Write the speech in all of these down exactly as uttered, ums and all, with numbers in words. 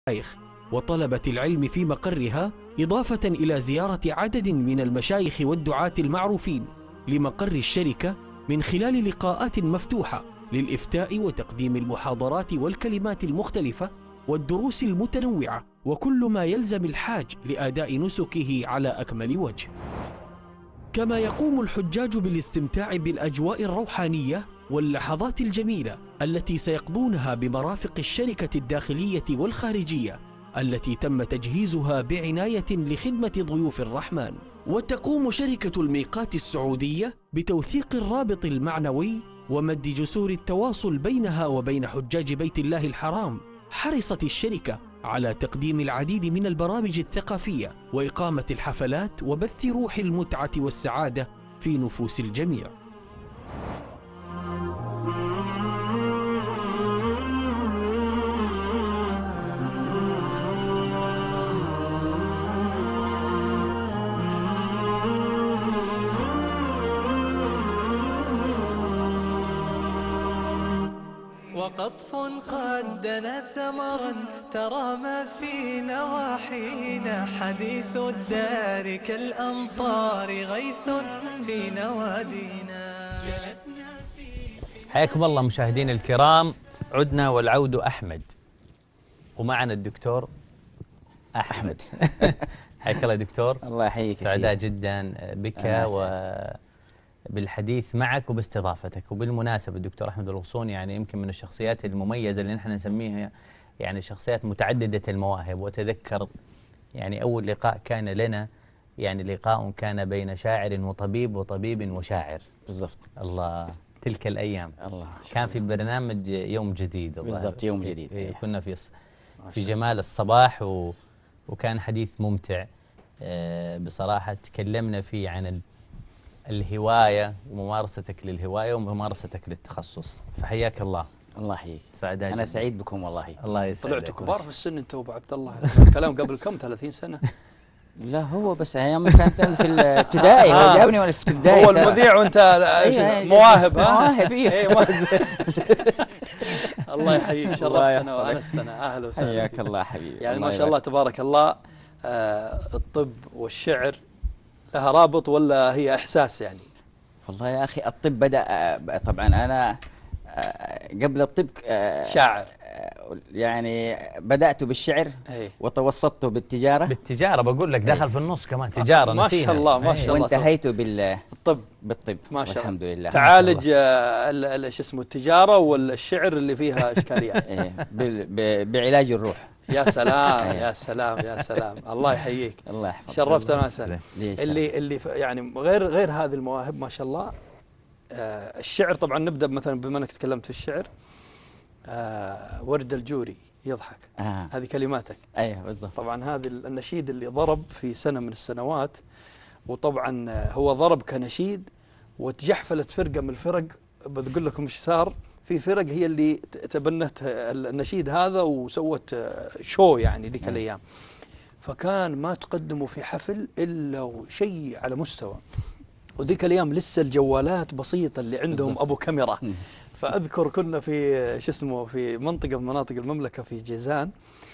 المشايخ وطلبة العلم في مقرها، إضافة إلى زيارة عدد من المشايخ والدعاة المعروفين لمقر الشركة من خلال لقاءات مفتوحة للإفتاء وتقديم المحاضرات والكلمات المختلفة والدروس المتنوعة وكل ما يلزم الحاج لأداء نسكه على أكمل وجه. كما يقوم الحجاج بالاستمتاع بالأجواء الروحانية واللحظات الجميلة التي سيقضونها بمرافق الشركة الداخلية والخارجية التي تم تجهيزها بعناية لخدمة ضيوف الرحمن. وتقوم شركة الميقات السعودية بتوثيق الرابط المعنوي ومد جسور التواصل بينها وبين حجاج بيت الله الحرام. حرصت الشركة على تقديم العديد من البرامج الثقافية وإقامة الحفلات وبث روح المتعة والسعادة في نفوس الجميع. وقطف قد دنا ثمرا ترى ما في نواحينا، حديث الدار كالأمطار غيث في نوادينا. جلسنا في حياكم الله مشاهدينا الكرام، عدنا والعود أحمد ومعنا الدكتور أحمد. حياك الله دكتور. الله يحييك. سعداء جدا بك وبالحديث معك وباستضافتك. وبالمناسبة الدكتور أحمد الغصوني يعني يمكن من الشخصيات المميزة اللي نحن نسميها يعني شخصيات متعددة المواهب. وتذكر يعني أول لقاء كان لنا يعني لقاء كان بين شاعر وطبيب وطبيب وشاعر. بالضبط. الله تلك الأيام. الله كان في برنامج يوم جديد. بالضبط يوم جديد. إيه كنا في في جمال الصباح و وكان حديث ممتع. أه بصراحة تكلمنا فيه عن الهواية وممارستك للهواية وممارستك للتخصص، فحياك الله. الله يحييك. سعداء أنا جداً. سعيد بكم والله. الله يسعدك. طلعتوا كبار في السن انت وابو عبد الله. الكلام قبل كم ثلاثين سنة؟ لا هو بس ايام كانت في الابتدائي. هو جابني وانا في الابتدائي. هو المذيع وانت مواهب. ها مواهب. ايوه. الله يحييك، شرفتنا وانستنا. اهلا وسهلا. حياك الله حبيبي. يعني ما شاء الله تبارك الله. آه الطب والشعر لها رابط ولا هي احساس يعني؟ والله يا اخي الطب بدا طبعا انا قبل الطب شاعر يعني بدأت بالشعر أيه. وتوسطت بالتجارة. بالتجارة بقول لك دخل أيه. في النص كمان تجارة. ما شاء الله ما شاء الله. وانتهيت بالطب. بالطب ما شاء الله الحمد لله. تعالج شو اسمه التجارة والشعر اللي فيها إشكاليات. إيه بعلاج الروح. يا سلام يا سلام يا سلام. الله يحييك. الله يحفظك. شرفتنا وسهلا. اللي اللي يعني غير غير هذه المواهب ما شاء الله. آه الشعر طبعا نبدأ مثلا بما انك تكلمت في الشعر. آه ورد الجوري يضحك. آه. هذه كلماتك. ايوه بالضبط. طبعا هذا النشيد اللي ضرب في سنة من السنوات، وطبعا هو ضرب كنشيد وتجحفلت فرقة من الفرق. بتقول لكم ايش صار. في فرق هي اللي تبنت النشيد هذا وسوت شو يعني ذيك الايام. فكان ما تقدموا في حفل الا شيء على مستوى. وذيك الايام لسه الجوالات بسيطة اللي عندهم بالزبط. ابو كاميرا. فاذكر كنا في شو اسمه في منطقه من مناطق المملكه في جيزان.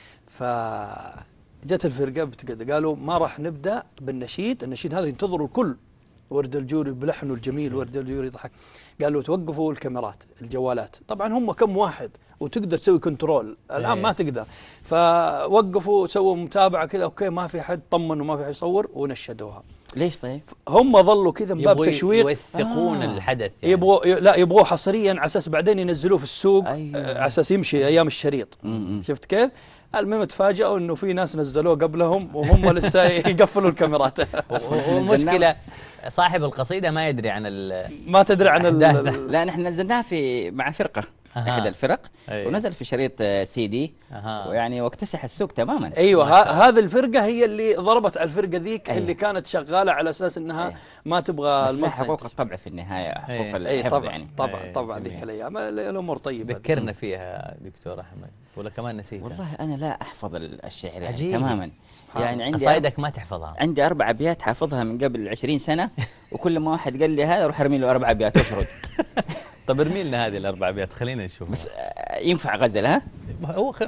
فجت الفرقه بتقعد قالوا ما راح نبدا بالنشيد، النشيد هذا ينتظروا الكل. ورد الجوري بلحنه الجميل، ورد الجوري يضحك. قالوا توقفوا الكاميرات الجوالات، طبعا هم كم واحد وتقدر تسوي كنترول، الان ما تقدر. فوقفوا سووا متابعه كذا، اوكي ما في حد طمن وما في حد يصور ونشدوها. ليش طيب؟ هم ظلوا كذا من باب تشويق، يوثقون آه. الحدث يعني. يبغوا لا يبغوه حصريا على اساس بعدين ينزلوه في السوق. أيوة. على اساس يمشي ايام الشريط. م -م. شفت كيف؟ المهم تفاجئوا انه في ناس نزلوه قبلهم وهم لسه يقفلوا الكاميرات. والمشكله صاحب القصيده ما يدري عن ما تدري عن ال لا نحن نزلناه في مع فرقه أه. احد الفرق. أيوة. ونزل في شريط سي دي. أه. ويعني واكتسح السوق تماما. ايوه هذه الفرقه هي اللي ضربت على الفرقه ذيك. أيوة. اللي كانت شغاله على اساس انها أيوة. ما تبغى المقطع. حقوق الطبع في النهايه، حقوق أيوة. الحفظ طبعا. يعني. طبعا أيوة. طبعا ذيك الايام الامور طيبه. ذكرنا فيها دكتور احمد ولا كمان نسيتها؟ والله انا لا احفظ الشعر يعني عجيب. تماما. يعني عندي قصايدك ما تحفظها؟ عندي اربع ابيات حافظها من قبل عشرين سنه، وكل ما واحد قال لي هذا اروح ارمي له اربع ابيات واشرد. طب ارمي لنا هذه الاربع ابيات خلينا نشوف. بس ينفع غزل ها؟ هو خير. ايه.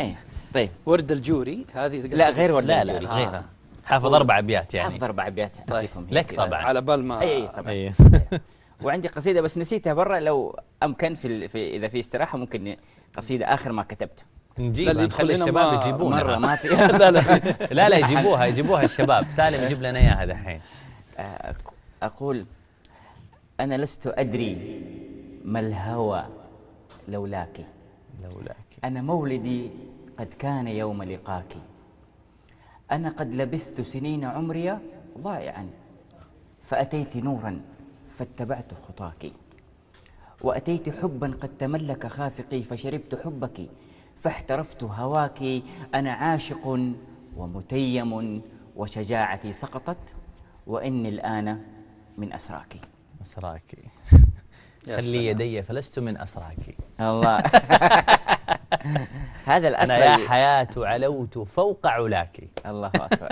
طيب ورد الجوري هذه لا غير ورد لا الجوري. لا غيرها. حافظ اربع ابيات يعني. حافظ اربع ابيات اعطيكم طيب. لك طبعا على بال ما اي طبعا. أيه. وعندي قصيده بس نسيتها برا، لو امكن في, في اذا في استراحه ممكن قصيده اخر ما كتبت نجيبها نخلي الشباب يجيبونها. مره ما في لا لا لا لا يجيبوها يجيبوها الشباب. سالم يجيب لنا اياها دحين. اقول انا لست ادري ما الهوى لولاك، لولاك انا مولدي قد كان يوم لقاك، انا قد لبثت سنين عمري ضائعا فاتيت نورا فاتبعت خطاك، واتيت حبا قد تملك خافقي فشربت حبك فاحترفت هواك، انا عاشق ومتيم وشجاعتي سقطت واني الان من اسراك. اسراك خلي يدي فلست من اسراك. الله هذا الأسرى. أنا يا حياة علوت فوق علاك. الله أكبر.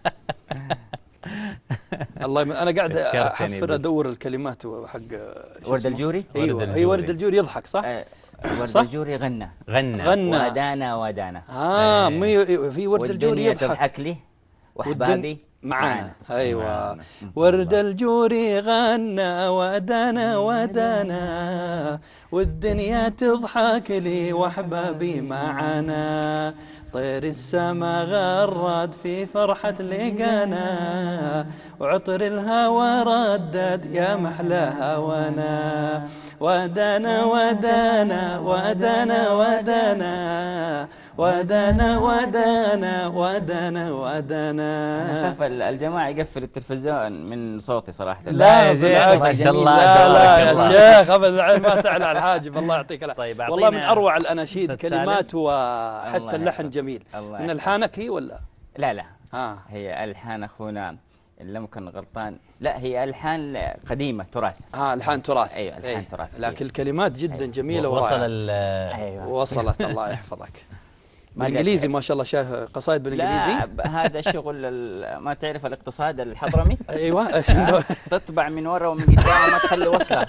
الله يم... أنا قاعد أحفر أدور الكلمات حق ورد الجوري. أيوة هي ورد الجوري يضحك صح؟ أه ورد الجوري غنى غنى غنى ودانا ودانا. آه مي... في ورد الجوري يضحك. تضحك لي وأحبابي معانا. أيوة ورد الجوري غنى ودانا ودانا والدنيا تضحك لي وأحبابي معانا، طير السما غرد في فرحة لقانا وعطر الهوى ردد يا محلى هوانا، ودانا ودانا ودانا ودانا ودانا ودانا ودانا ودانا. أنا خاف الجماعة يقفل التلفزيون من صوتي صراحة. لا بالعكس ما شاء الله. لا لا يا شيخ أبدا ما تعلى على الحاجب. الله يعطيك العافية. طيب والله من أروع الأناشيد كلمات وحتى اللحن جميل. الله من ألحانك هي ولا؟ لا لا آه. هي ألحان أخونا إن لم أكن غلطان، لا هي ألحان قديمة تراث. اه ألحان تراث. أيوة ألحان أيه. تراث. لكن الكلمات جدا أيوة. جميلة وصل أيوة. وصلت. الله يحفظك. بالانجليزي ما شاء الله شايف قصائد بالانجليزي. لا هذا الشغل ما تعرف الاقتصاد الحضرمي. ايوه تطبع من ورا ومن قدام ما تخلي وصلة.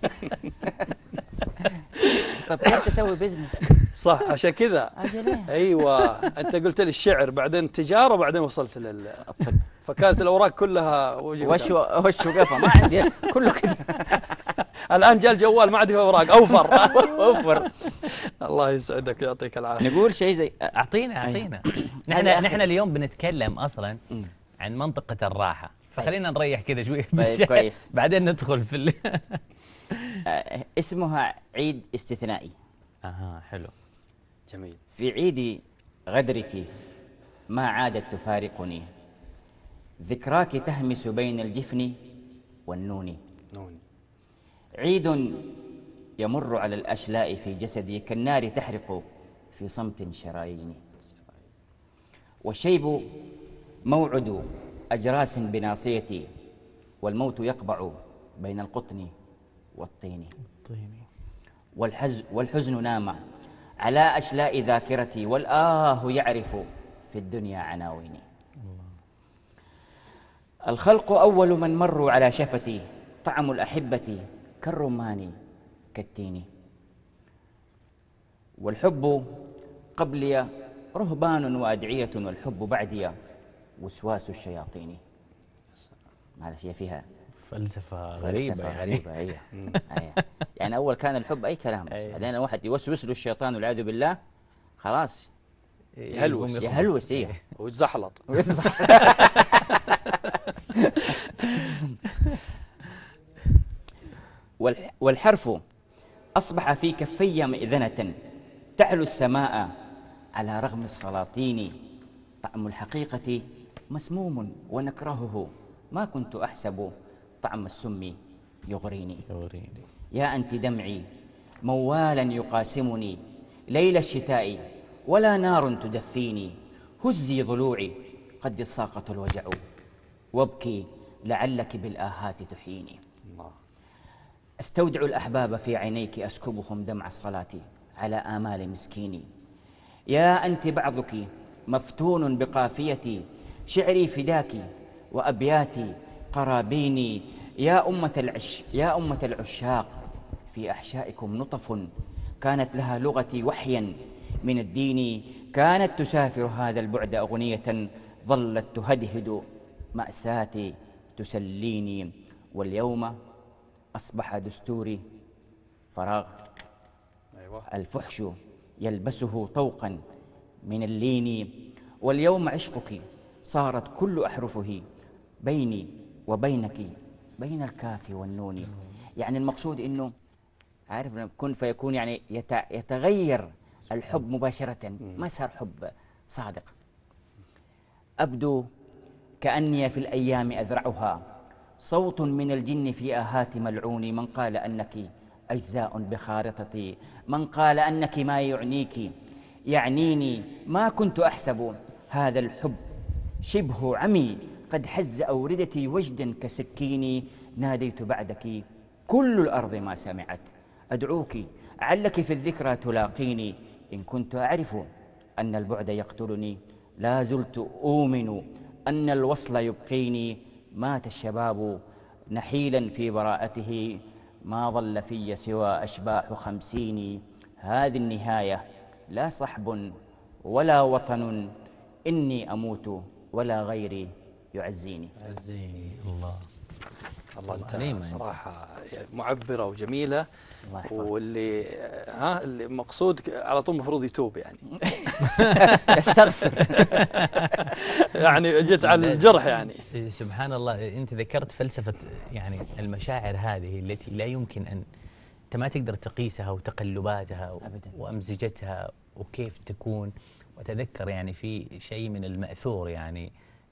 طب كيف تسوي بزنس؟ صح عشان كذا. ايوه انت قلت لي الشعر بعدين التجاره وبعدين وصلت للطب، فكانت الاوراق كلها وش وش وقفه ما عندي كله كذا. الان جاء الجوال ما عاد في اوراق اوفر. اوفر. الله يسعدك يعطيك العافيه. نقول شيء زي اعطينا اعطينا. نحن نحن اليوم بنتكلم اصلا عن منطقه الراحه، فخلينا نريح كذا شوي بالشعر كويس بعدين ندخل في ال... اسمها عيد استثنائي. اها حلو جميل. في عيد غدرك ما عادت تفارقني، ذكراك تهمس بين الجفن والنون، نون. عيد يمر على الأشلاء في جسدي كالنار تحرق في صمت شراييني، والشيب موعد أجراس بناصيتي والموت يقبع بين القطن والطين، والحزن, والحزن نام على أشلاء ذاكرتي والآه يعرف في الدنيا عناويني، الخلق أول من مروا على شفتي طعم الأحبة كالرمان كالتين، والحب قبلي رهبان وأدعية والحب بعدي وسواس الشياطين. معلش هي فيها فلسفة غريبة فلسفة يعني. غريبة أيه. أيه. يعني أول كان الحب أي كلام، بس بعدين الواحد يوسوس له الشيطان والعياذ بالله خلاص يهلوس يهلوس إيه ويتزحلط. والحرف أصبح في كفي مئذنة تعلو السماء على رغم السلاطين، طعم الحقيقة مسموم ونكرهه ما كنت أحسب طعم السم يغريني، يا أنت دمعي موالا يقاسمني ليل الشتاء ولا نار تدفيني، هزي ضلوعي قد الساقط الوجع وابكي لعلك بالآهات تحييني، استودع الأحباب في عينيك أسكبهم دمع الصلاة على آمال مسكيني، يا أنت بعضك مفتون بقافيتي شعري فداك وأبياتي قرابيني، يا أمة العش يا أمة العشاق في أحشائكم نطف كانت لها لغتي وحيا من الدين، كانت تسافر هذا البعد أغنية ظلت تهدهد مأساتي تسليني، واليوم أصبح دستوري فراغ. أيوة. الفحش يلبسه طوقا من اللين، واليوم عشقك صارت كل أحرفه بيني وبينك بين الكاف والنون. يعني المقصود إنه عارف كن فيكون، يعني يتغير الحب مباشرة، ما صار حب صادق. أبدو كأني في الأيام أذرعها، صوت من الجن في آهات ملعون، من قال أنك أجزاء بخارطتي، من قال أنك ما يعنيك يعنيني، ما كنت أحسب هذا الحب شبه عمي، قد حز أوردتي وجدا كسكيني، ناديت بعدك كل الأرض ما سمعت، أدعوك علك في الذكرى تلاقيني، إن كنت أعرف أن البعد يقتلني، لا زلت أؤمن أن الوصل يبقيني، مات الشباب نحيلا في براءته، ما ظل في سوى أشباح خمسين، هذه النهاية لا صحب ولا وطن، إني أموت ولا غيري يعزيني. يعزيني الله. الله انت صراحة معبرة وجميلة، واللي ها اللي مقصود على طول المفروض يتوب يعني. استغفر. يعني جيت على الجرح يعني. سبحان الله، انت ذكرت فلسفة يعني المشاعر هذه التي لا يمكن ان انت ما تقدر تقيسها وتقلباتها أبداً. وامزجتها وكيف تكون. وتذكر يعني في شيء من المأثور، يعني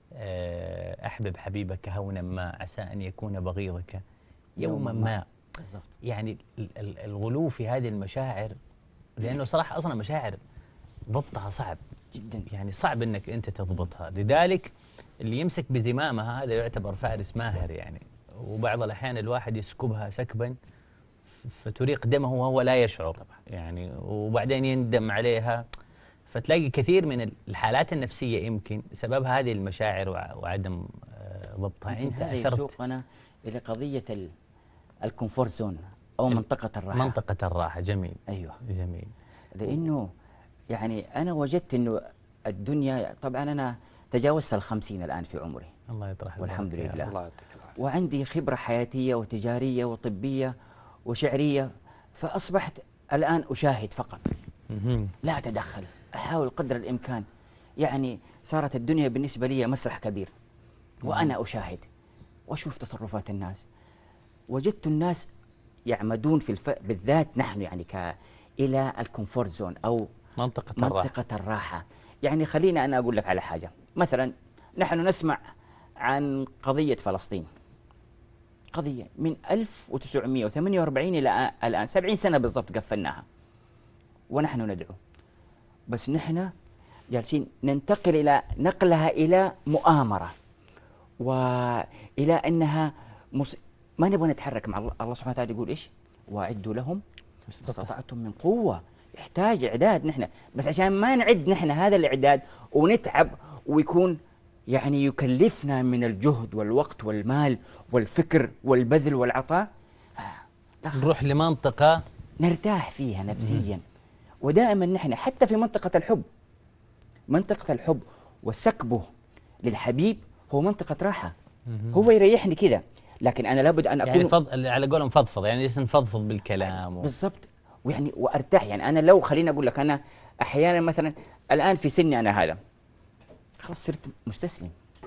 أحبب حبيبك هونا ما عسى أن يكون بغيضك يوما ما. بالضبط. يعني الغلو في هذه المشاعر، لأنه صراحة أصلا مشاعر ضبطها صعب جدا، يعني صعب أنك أنت تضبطها، لذلك اللي يمسك بزمامها هذا يعتبر فارس ماهر يعني. وبعض الأحيان الواحد يسكبها سكبا فتريق دمه وهو لا يشعر يعني، وبعدين يندم عليها. فتلاقي كثير من الحالات النفسية يمكن سببها هذه المشاعر وعدم ضبطها. انت هذا يسوقنا إلى قضية الكومفورت زون أو منطقة الراحة. منطقة الراحة، جميل. أيوه جميل. لأنه يعني أنا وجدت أنه الدنيا، طبعا أنا تجاوزت الخمسين الآن في عمري، الله يطرح والحمد لله. الله يعطيك العافية. وعندي خبرة حياتية وتجارية وطبية وشعرية، فأصبحت الآن أشاهد فقط لا أتدخل، أحاول قدر الإمكان. يعني صارت الدنيا بالنسبة لي مسرح كبير، وأنا أشاهد وأشوف تصرفات الناس. وجدت الناس يعمدون في الف... بالذات نحن يعني ك... إلى الكومفورت زون أو منطقة, منطقة الراحة. الراحة. يعني خلينا أنا أقول لك على حاجة، مثلا نحن نسمع عن قضية فلسطين، قضية من ألف وتسعمئة وثمانية وأربعين إلى الآن سبعين سنة بالضبط قفلناها ونحن ندعو، بس نحن جالسين ننتقل إلى نقلها إلى مؤامرة، وإلى أنها مص... ما نبغى نتحرك مع الله. الله سبحانه وتعالى يقول إيش؟ وأعدوا لهم استطعتم من قوة. يحتاج إعداد نحن، بس عشان ما نعد نحن هذا الإعداد ونتعب ويكون يعني يكلفنا من الجهد والوقت والمال والفكر والبذل والعطاء، نروح لمنطقة نرتاح فيها نفسيا. ودائما نحن حتى في منطقة الحب، منطقة الحب وسكبه للحبيب هو منطقة راحة، هو يريحني كذا، لكن أنا لابد أن أكون يعني فض... على قولهم فضفض، يعني لسه نفضفض بالكلام و... بالضبط، ويعني وأرتاح. يعني أنا لو خليني أقول لك، أنا أحيانا مثلا الآن في سني أنا هذا خلاص صرت مستسلم،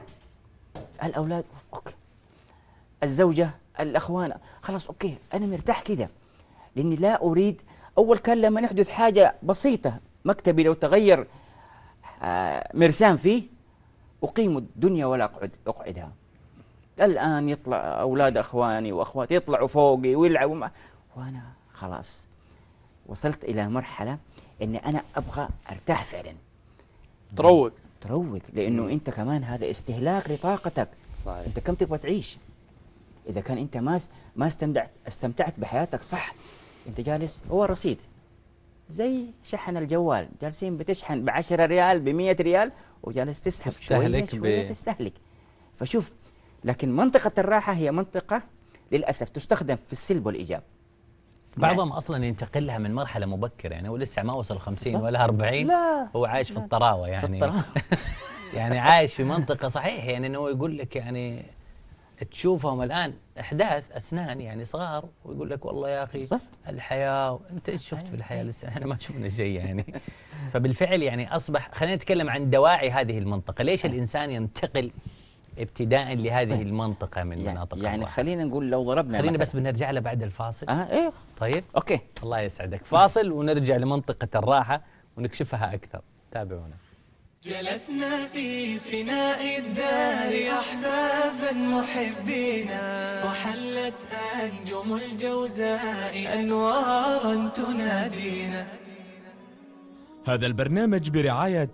الأولاد أوكي، الزوجة، الأخوان خلاص أوكي، أنا مرتاح كذا، لأني لا أريد. أول كان لما نحدث حاجة بسيطة، مكتبي لو تغير آه مرسام فيه أقيم الدنيا ولا أقعد أقعدها. الآن يطلع أولاد أخواني وأخواتي يطلعوا فوقي ويلعبوا مع، وأنا خلاص وصلت إلى مرحلة أني أنا أبغى أرتاح فعلا. تروق تروق لأنه مم. أنت كمان هذا استهلاك لطاقتك. صحيح. أنت كم تبغى تعيش؟ إذا كان أنت ما ما استمتعت استمتعت بحياتك صح، أنت جالس هو رصيد زي شحن الجوال، جالسين بتشحن بعشرة ريال بمية ريال وجالس تسحب شوية شوية تستهلك. فشوف، لكن منطقة الراحة هي منطقة للأسف تستخدم في السلب والإيجاب. بعضهم اصلا ينتقل لها من مرحله مبكره، يعني هو لسه ما وصل خمسين ولا أربعين، لا هو عايش في الطراوه يعني. في الطراوة. يعني عايش في منطقه صحيح، يعني انه يقول لك يعني تشوفهم الان احداث اسنان يعني صغار، ويقول لك والله يا اخي بالضبط. الحياه، انت ايش شفت في الحياه؟ لسه احنا ما شفنا شيء يعني. فبالفعل يعني اصبح، خلينا نتكلم عن دواعي هذه المنطقه، ليش الانسان ينتقل ابتداء لهذه طيب. المنطقه من يعني مناطق يعني الراحة؟ خلينا نقول لو ضربنا خلينا مثلاً. بس بنرجع له بعد الفاصل. اه ايه طيب اوكي. الله يسعدك، فاصل ونرجع لمنطقه الراحه ونكشفها اكثر، تابعونا. جلسنا في فناء الدار أحبابا محبينا، وحلت أنجم الجوزاء أنوارا تنادينا. هذا البرنامج برعاية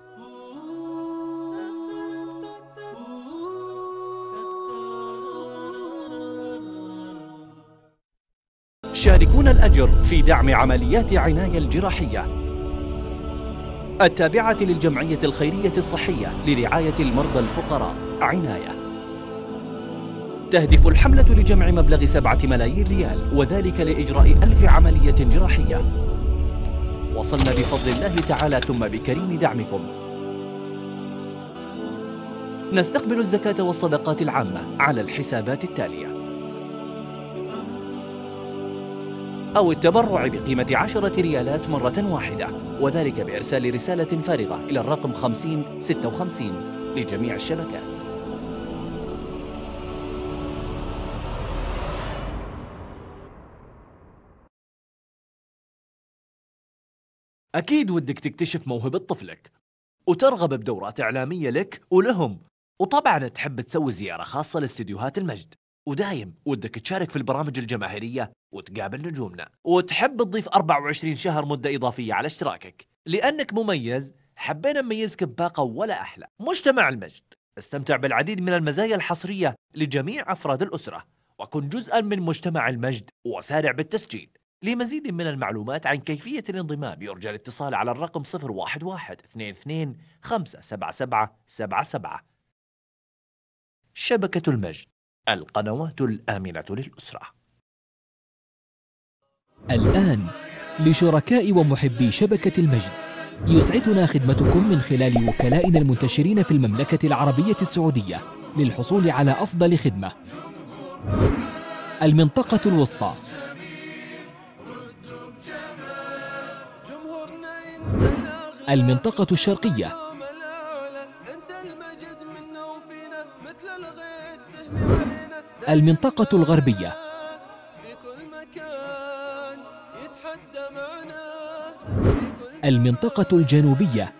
شاركونا الأجر في دعم عمليات عناية الجراحية التابعة للجمعية الخيرية الصحية لرعاية المرضى الفقراء عناية. تهدف الحملة لجمع مبلغ سبعة ملايين ريال، وذلك لإجراء ألف عملية جراحية. وصلنا بفضل الله تعالى ثم بكريم دعمكم. نستقبل الزكاة والصدقات العامة على الحسابات التالية: أو التبرع بقيمة عشرة ريالات مرة واحدة، وذلك بإرسال رسالة فارغة إلى الرقم خمسين ستة وخمسين لجميع الشبكات. أكيد ودك تكتشف موهبة طفلك وترغب بدورات إعلامية لك ولهم، وطبعا تحب تسوي زيارة خاصة لاستديوهات المجد، ودايم ودك تشارك في البرامج الجماهيرية وتقابل نجومنا، وتحب تضيف أربعة وعشرين شهر مدة إضافية على اشتراكك. لأنك مميز حبينا نميزك بباقة ولا أحلى. مجتمع المجد، استمتع بالعديد من المزايا الحصرية لجميع أفراد الأسرة، وكن جزءا من مجتمع المجد وسارع بالتسجيل. لمزيد من المعلومات عن كيفية الانضمام يرجى الاتصال على الرقم صفر واحد واحد اثنين اثنين خمسة سبعة سبعة سبعة سبعة. شبكة المجد، القنوات الآمنة للأسرة. الآن لشركاء ومحبي شبكة المجد، يسعدنا خدمتكم من خلال وكلائنا المنتشرين في المملكة العربية السعودية للحصول على أفضل خدمة. المنطقة الوسطى، المنطقة الشرقية، المنطقة الغربية، المنطقة الجنوبية،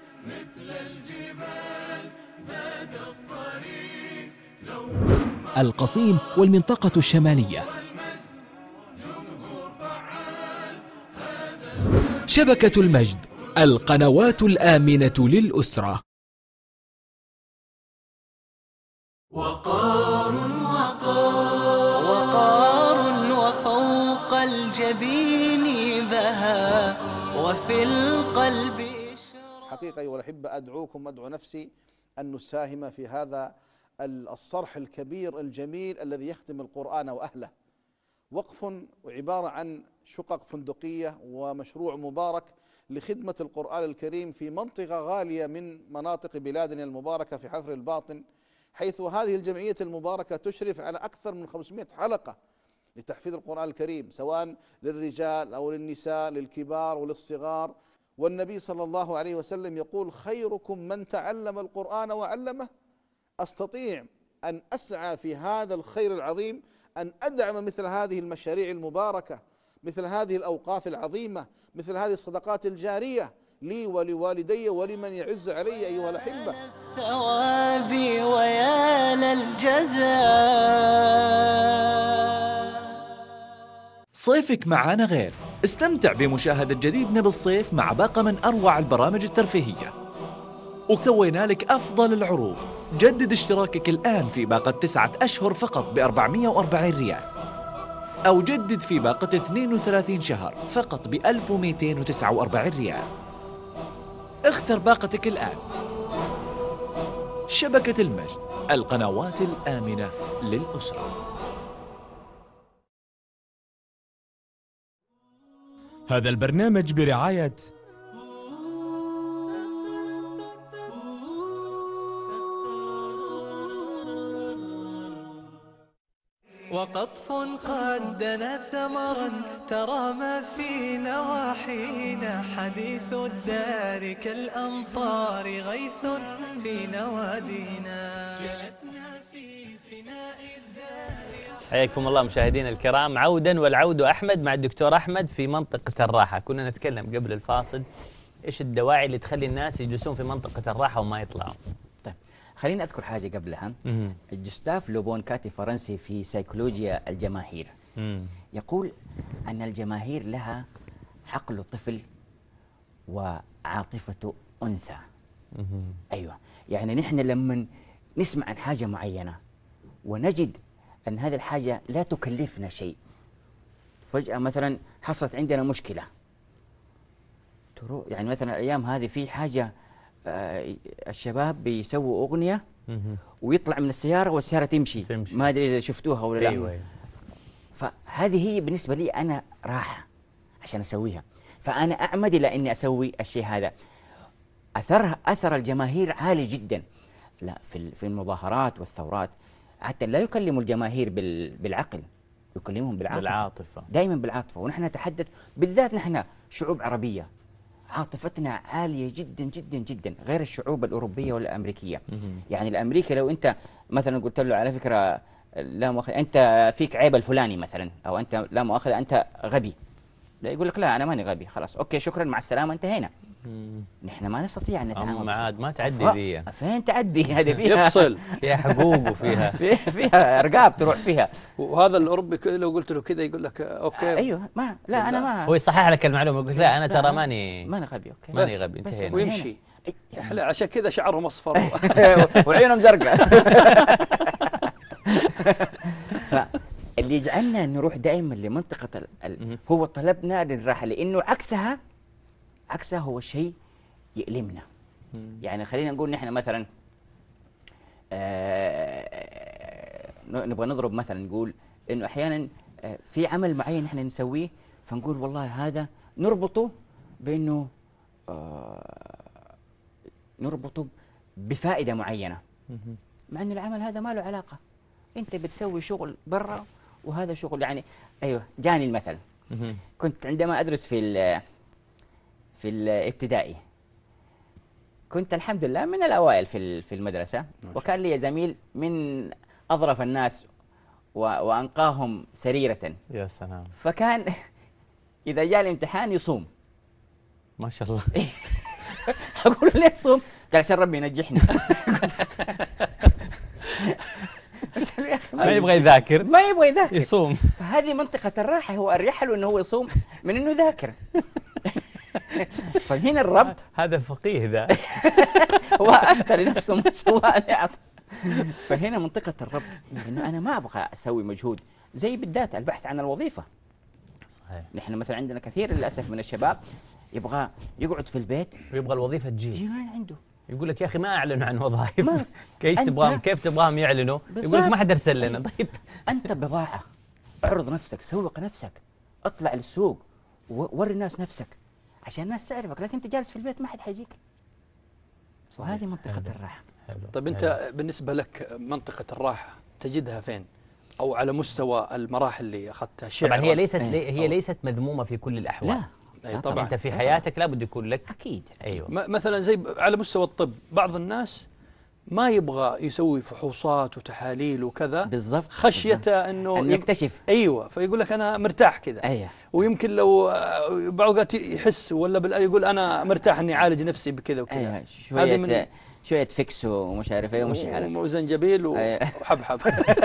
القصيم والمنطقة الشمالية. شبكة المجد، القنوات الآمنة للأسرة. وقار وقار وقار وفوق الجبين بهاء وفي القلب إشراق. حقيقة أيها الأحبة أدعوكم أدعو نفسي أن نساهم في هذا الصرح الكبير الجميل الذي يخدم القرآن وأهله. وقف عبارة عن شقق فندقية ومشروع مبارك لخدمة القرآن الكريم في منطقة غالية من مناطق بلادنا المباركة في حفر الباطن، حيث هذه الجمعية المباركة تشرف على أكثر من خمسمائة حلقة لتحفيظ القرآن الكريم، سواء للرجال أو للنساء، للكبار وللصغار. والنبي صلى الله عليه وسلم يقول: خيركم من تعلم القرآن وعلمه. أستطيع أن أسعى في هذا الخير العظيم، أن أدعم مثل هذه المشاريع المباركة، مثل هذه الأوقاف العظيمة، مثل هذه الصدقات الجارية لي ولوالدي ولمن يعز علي أيها الأحبة. ثوابي ويا للجزاء. صيفك معانا غير. استمتع بمشاهدة جديدنا بالصيف مع باقة من أروع البرامج الترفيهية، وسوينا لك أفضل العروض. جدد اشتراكك الآن في باقة تسعة أشهر فقط ب أربعمائة وأربعين ريال، أو جدد في باقة اثنين وثلاثين شهر فقط ب ألف ومئتين وتسعة وأربعين ريال. اختر باقتك الآن. شبكة المجد، القنوات الآمنة للأسرة. هذا البرنامج برعاية وقطف قد دنا ثمرا ترى ما في نواحينا حديث الدار كالأمطار غيث في نوادينا جلسنا في فناء الدار. حياكم الله مشاهدينا الكرام، عودا والعود أحمد مع الدكتور أحمد في منطقة الراحة. كنا نتكلم قبل الفاصل إيش الدواعي اللي تخلي الناس يجلسون في منطقة الراحة وما يطلعوا. طيب خليني أذكر حاجة قبلها. جوستاف لوبون كاتب فرنسي في سيكولوجيا الجماهير مم. يقول أن الجماهير لها عقل طفل وعاطفة أنثى. مم. أيوة، يعني نحن لما نسمع عن حاجة معينة ونجد أن هذه الحاجة لا تكلفنا شيء، فجأة مثلا حصلت عندنا مشكلة، يعني مثلا الأيام هذه في حاجة آه الشباب بيسووا أغنية ويطلع من السيارة والسيارة تمشي, تمشي. ما أدري إذا شفتوها ولا لا. أيوة. فهذه هي بالنسبة لي أنا راحة عشان أسويها، فأنا أعمد إلى أني أسوي الشيء هذا. أثرها أثر الجماهير عالي جدا. لا في في المظاهرات والثورات حتى لا يكلموا الجماهير بالعقل، يكلمهم بالعاطفة، بالعاطفة. دائما بالعاطفة. ونحن نتحدث بالذات نحن شعوب عربية عاطفتنا عالية جدا جدا جدا، غير الشعوب الأوروبية والأمريكية. يعني الأمريكي لو أنت مثلا قلت له على فكرة لا مؤاخذة أنت فيك عيب الفلاني مثلا، أو أنت لا مؤاخذة أنت غبي، لا يقول لك لا أنا ماني غبي، خلاص أوكي شكرا مع السلامة انتهينا. نحن ما نستطيع أن نتعامل عاد ما تعدي ذي. فين تعدي؟ هذه فيها يفصل فيها حقوق وفيها فيها أرقاب تروح فيها. وهذا الأوروبي لو قلت له كذا يقول لك أوكي. أيوه ما لا أنا ما هو يصحح لك المعلومة يقول لك لا أنا ترى ماني ماني غبي أوكي ماني غبي انتهينا ويمشي. يعني عشان كذا شعرهم أصفر وعيونهم زرقاء. فاللي يجعلنا نروح دائما لمنطقة ال... هو طلبنا للراحة، لأنه عكسها عكسها هو شيء يؤلمنا. يعني خلينا نقول نحن مثلا آه نبغى نضرب مثلا، نقول انه احيانا آه في عمل معين نحن نسويه فنقول والله هذا نربطه بانه آه نربطه بفائده معينه، مع ان العمل هذا ما له علاقه. انت بتسوي شغل برا وهذا شغل يعني. ايوه جاني المثل. كنت عندما ادرس في في الابتدائي كنت الحمد لله من الأوائل في في المدرسة، وكان لي زميل من أظرف الناس وأنقاهم سريرة. يا سلام. فكان إذا جاء الامتحان يصوم. ما شاء الله. أقول له ليه تصوم؟ قال عشان ربي ينجحني. ما يبغى يذاكر، ما يبغى يذاكر، يصوم. فهذه منطقة الراحة، هو أريح له إنه هو يصوم من إنه يذاكر. فهنا الربط. هذا فقيه ذا. هو أفتى لنفسه ما شاء الله أن يعطي. فهنا منطقة الربط، إنه أنا ما أبغى أسوي مجهود زي بالذات البحث عن الوظيفة. صحيح. نحن مثلا عندنا كثير للأسف من الشباب يبغى يقعد في البيت ويبغى الوظيفة تجي. تجي من عنده. يقول لك يا أخي ما أعلنوا عن وظائف. كيف تبغاهم كيف تبغاهم يعلنوا؟ يقول لك ما حد أرسل لنا. طيب أنت بضاعة، اعرض نفسك، سوق نفسك، اطلع للسوق ووري الناس نفسك عشان الناس تعرفك، لكن انت جالس في البيت ما حد حيجيك. وهذه منطقة حلو. الراحة. حلو. طيب انت حلو. بالنسبة لك منطقة الراحة تجدها فين؟ او على مستوى المراحل اللي اخذتها؟ شعر طبعا هي ليست هي ليست مذمومة في كل الاحوال. لا. أي طبعا انت في حياتك لابد يكون لك. اكيد. ايوه. مثلا زي على مستوى الطب، بعض الناس ما يبغى يسوي فحوصات وتحاليل وكذا بالضبط خشية انه أن يكتشف. ايوه، فيقول لك انا مرتاح كذا. ايوه. ويمكن لو بعض الوقت يحس ولا بال يقول انا مرتاح اني اعالج نفسي بكذا وكذا. ايوه شوية من شوية فيكس ومش عارف ايه ومشي حالك وزنجبيل وحبحب.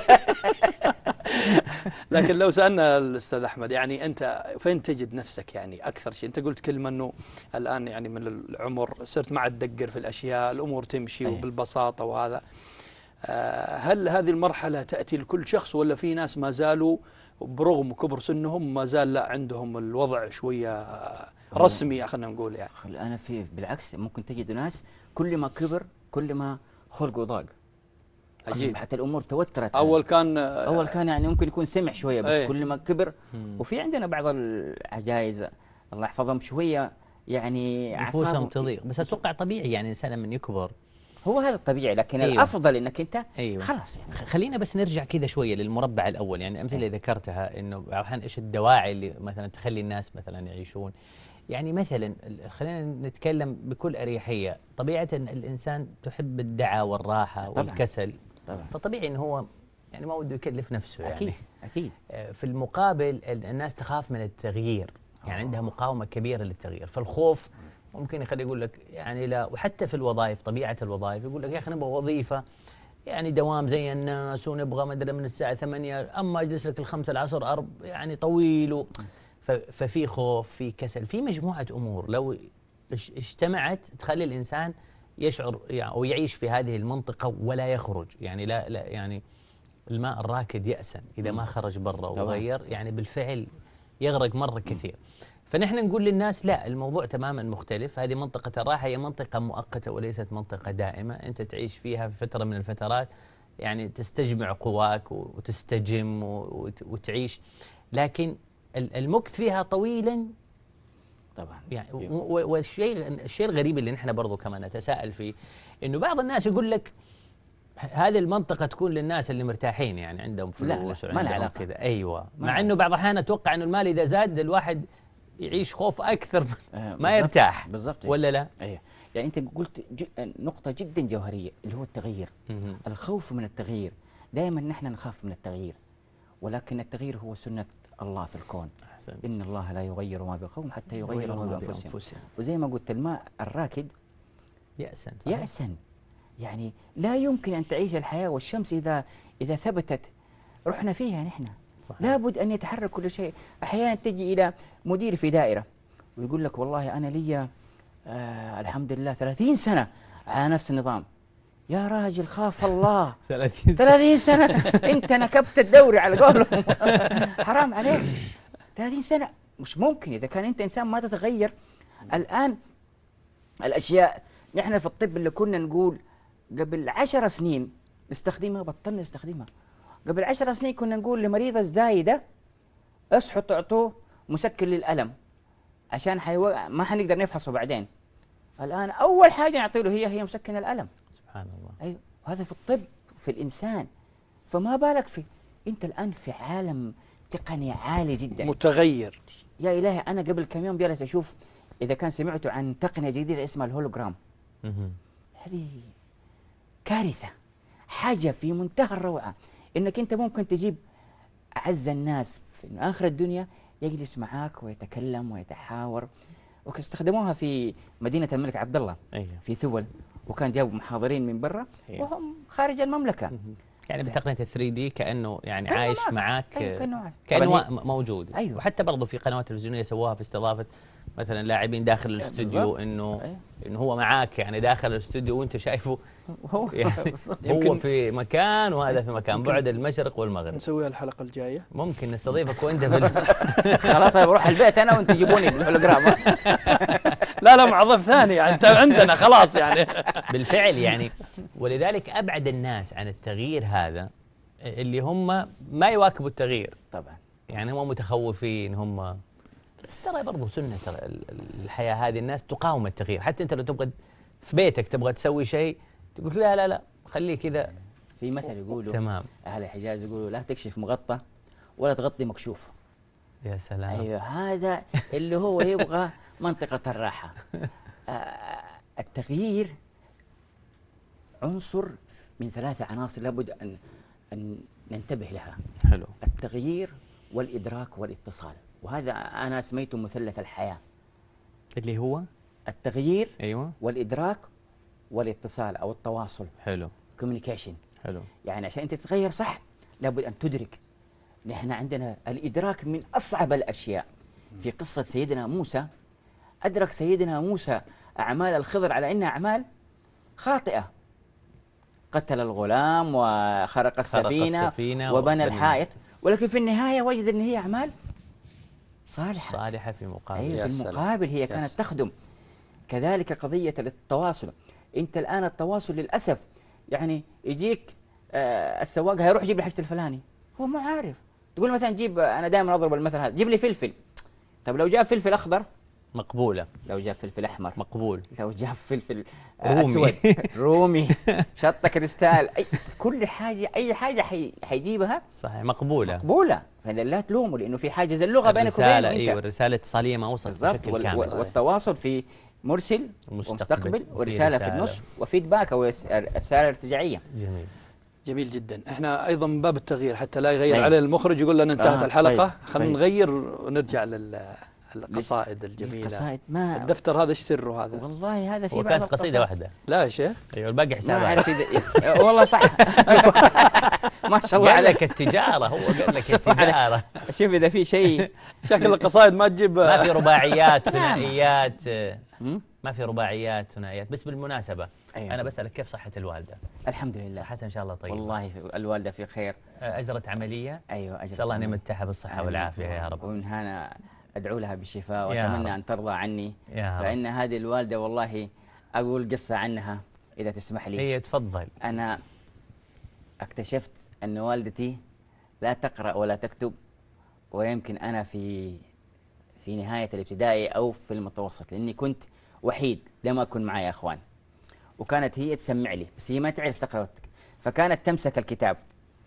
لكن لو سألنا الأستاذ أحمد، يعني أنت فين تجد نفسك يعني أكثر شيء؟ أنت قلت كلمة أنه الآن يعني من العمر صرت ما عاد تدقر في الأشياء، الأمور تمشي أيه. وبالبساطة وهذا. آه هل هذه المرحلة تأتي لكل شخص ولا في ناس ما زالوا برغم كبر سنهم ما زال لا عندهم الوضع شوية رسمي خلينا نقول يعني؟ أنا في بالعكس ممكن تجد ناس كل ما كبر كل ما خلقه ضاق. أصبحت الأمور توترت. أول كان أول كان يعني ممكن يكون سمع شوية بس ايه. كل ما كبر. مم. وفي عندنا بعض العجائز الله يحفظهم شويه يعني نفوسهم اعصابهم تضيق، بس اتوقع طبيعي يعني الانسان لما يكبر. هو هذا الطبيعي، لكن أيوة. الافضل انك انت أيوة. خلاص يعني. خلينا بس نرجع كذا شويه للمربع الاول، يعني الامثله اللي ذكرتها انه الحين ايش الدواعي اللي مثلا تخلي الناس مثلا يعيشون. يعني مثلا خلينا نتكلم بكل اريحيه، طبيعه إن الانسان تحب الدعاء والراحه طبعاً. والكسل، طبعا فطبيعي انه هو يعني ما بده يكلف نفسه يعني. اكيد اكيد. في المقابل الناس تخاف من التغيير، يعني عندها مقاومه كبيره للتغيير، فالخوف ممكن يخلي يقول لك يعني لا. وحتى في الوظائف، طبيعه الوظائف يقول لك يا اخي نبغى وظيفه يعني دوام زي الناس، ونبغى مدري من الساعه ثمانية، اما اجلس لك الخمسة العصر أرب يعني طويل و ففي خوف، في كسل، في مجموعه امور لو اجتمعت تخلي الانسان يشعر يعني او يعيش في هذه المنطقه ولا يخرج. يعني لا لا يعني الماء الراكد يأسا اذا ما خرج برا وغير، يعني بالفعل يغرق مره كثير. فنحن نقول للناس لا، الموضوع تماما مختلف. هذه منطقة الراحة هي منطقة مؤقتة وليست منطقة دائمة، أنت تعيش فيها في فترة من الفترات يعني تستجمع قواك وتستجم وتعيش، لكن المكث فيها طويلا طبعا يعني. والشيء الشيء الغريب اللي نحن برضو كمان نتساءل فيه، إنه بعض الناس يقول لك هذه المنطقة تكون للناس اللي مرتاحين، يعني عندهم فلوس وعندهم كذا. أيوة، مع إنه بعض الأحيان أتوقع إنه المال إذا زاد الواحد يعيش خوف أكثر آه ما يرتاح بالضبط ولا لا؟ أيه. يعني أنت قلت نقطة جدا جوهرية اللي هو التغيير. مم. الخوف من التغيير، دائما نحن نخاف من التغيير، ولكن التغيير هو سنة الله في الكون. أحسنت. إن الله لا يغير ما بقوم حتى يغيروا ما بأنفسهم. بأنفسهم. وزي ما قلت الماء الراكد يأسا يأسا، يعني لا يمكن أن تعيش الحياة والشمس إذا إذا ثبتت رحنا فيها نحن. صحيح. لابد أن يتحرك كل شيء. أحيانا تجي إلى مدير في دائرة ويقول لك والله أنا لي آه الحمد لله ثلاثين سنة على نفس النظام. يا راجل خاف الله، ثلاثين سنة أنت نكبت الدوري على قولهم. حرام عليك، ثلاثين سنة مش ممكن إذا كان أنت إنسان ما تتغير. الآن الأشياء نحن في الطب اللي كنا نقول قبل عشر سنين نستخدمها بطلنا نستخدمها. قبل عشر سنين كنا نقول لمريض الزايدة اصحوا تعطوه مسكن للألم عشان حيو... ما حنقدر نفحصه بعدين. الآن أول حاجة نعطي له هي هي مسكن الألم. سبحان الله. أيوه، هذا في الطب في الإنسان، فما بالك في أنت الآن في عالم تقني عالي جدا متغير. يا إلهي، أنا قبل كم يوم جالس أشوف إذا كان سمعتوا عن تقنية جديدة اسمها الهولوجرام. هذه كارثة، حاجة في منتهى الروعة، إنك أنت ممكن تجيب أعز الناس في آخر الدنيا يجلس معاك ويتكلم ويتحاور. واستخدموها في مدينة الملك عبد الله. أيوة. في ثول، وكان جابوا محاضرين من برا. أيوة. وهم خارج المملكة. يعني بتقنية ثري دي كأنه يعني عايش معك, معك أيوة كأنه, كأنه موجود. أيوة. وحتى برضه في قنوات تلفزيونية سووها في استضافة مثلا لاعبين داخل الاستوديو، انه أيه. انه هو معاك يعني داخل الاستوديو وانت شايفه هو يعني هو في مكان وهذا في مكان، بعد المشرق والمغرب. نسويها الحلقه الجايه، ممكن نستضيفك وانت في خلاص انا بروح البيت انا وانت تجيبوني بالهولوجرام. لا لا مع ضيف ثاني يعني انت عندنا خلاص يعني. بالفعل يعني، ولذلك ابعد الناس عن التغيير هذا اللي هم ما يواكبوا التغيير طبعا، يعني هم متخوفين هم. بس ترى برضو سنة الحياة هذه، الناس تقاوم التغيير. حتى أنت لو تبغى في بيتك تبغى تسوي شيء تقول لا لا لا خليه كذا. في مثل يقولوا تمام، أهل الحجاز يقولوا لا تكشف مغطى ولا تغطي مكشوف. يا سلام. أيوه، هذا اللي هو يبغى منطقة الراحة. آه التغيير عنصر من ثلاثة عناصر لابد أن أن ننتبه لها. حلو. التغيير والإدراك والاتصال، وهذا أنا سميته مثلث الحياة اللي هو التغيير أيوة والإدراك والاتصال أو التواصل. حلو. communication. حلو. يعني عشان أنت تتغير صح لابد أن تدرك. نحن عندنا الإدراك من أصعب الأشياء. في قصة سيدنا موسى أدرك سيدنا موسى أعمال الخضر على أنها أعمال خاطئة، قتل الغلام وخرق السفينة, السفينة وبنى الحائط، ولكن في النهاية وجد أن هي أعمال صالحة صالحة في مقابل. أيوة في المقابل هي كانت تخدم. كذلك قضية التواصل. أنت الآن التواصل للأسف يعني يجيك آه السواق هيروح يجيب لي حاجة الفلاني، هو ما عارف. تقول مثلا جيب، أنا دائما أضرب المثل هذا، جيب لي فلفل. طب لو جاء فلفل أخضر مقبولة. لو جاب فلفل احمر مقبول. لو جاب فلفل رومي. اسود رومي شطه كريستال، اي كل حاجه اي حاجه حي حيجيبها صحيح مقبولة مقبوله، فاذا لا تلومه لانه في حاجه زي اللغه بينك وبينه. الرسالة ايوه الرسالة الاتصالية ما وصلت بشكل وال كامل. والتواصل في مرسل ومستقبل ورساله في النص وفيدباك او رساله ارتجاعيه. جميل جميل جدا. احنا ايضا من باب التغيير حتى لا يغير طيب. علينا المخرج يقول لنا انتهت آه الحلقه، طيب. خلينا طيب. نغير ونرجع لل القصائد الجميله. القصائد ما الدفتر هذا ايش سره هذا؟ والله هذا في هو بعض كانت قصيدة واحدة. لا يا شيخ ايوه الباقي ما حسابات. اعرف اذا والله صح ما شاء الله قال عليك. لك التجارة، هو قال لك التجارة. شوف اذا في شيء شكل القصائد ما تجيب. ما في رباعيات ثنائيات، ما في رباعيات ثنائيات. بس بالمناسبة أيوة. أنا بسألك كيف صحة الوالدة؟ الحمد لله صحتها إن شاء الله طيبة. والله الوالده في خير. أجرت عملية؟ ايوه اجل نسأل الله أن يمتعها بالصحة والعافية يا رب. ومن هنا ادعو لها بالشفاء يا واتمنى رب. ان ترضى عني، يا رب. فان هذه الوالده والله اقول قصه عنها اذا تسمح لي. هي تفضل. انا اكتشفت ان والدتي لا تقرا ولا تكتب، ويمكن انا في في نهايه الابتدائي او في المتوسط، لاني كنت وحيد لم اكن معي اخوان، وكانت هي تسمع لي بس هي ما تعرف تقرا وتكتب، فكانت تمسك الكتاب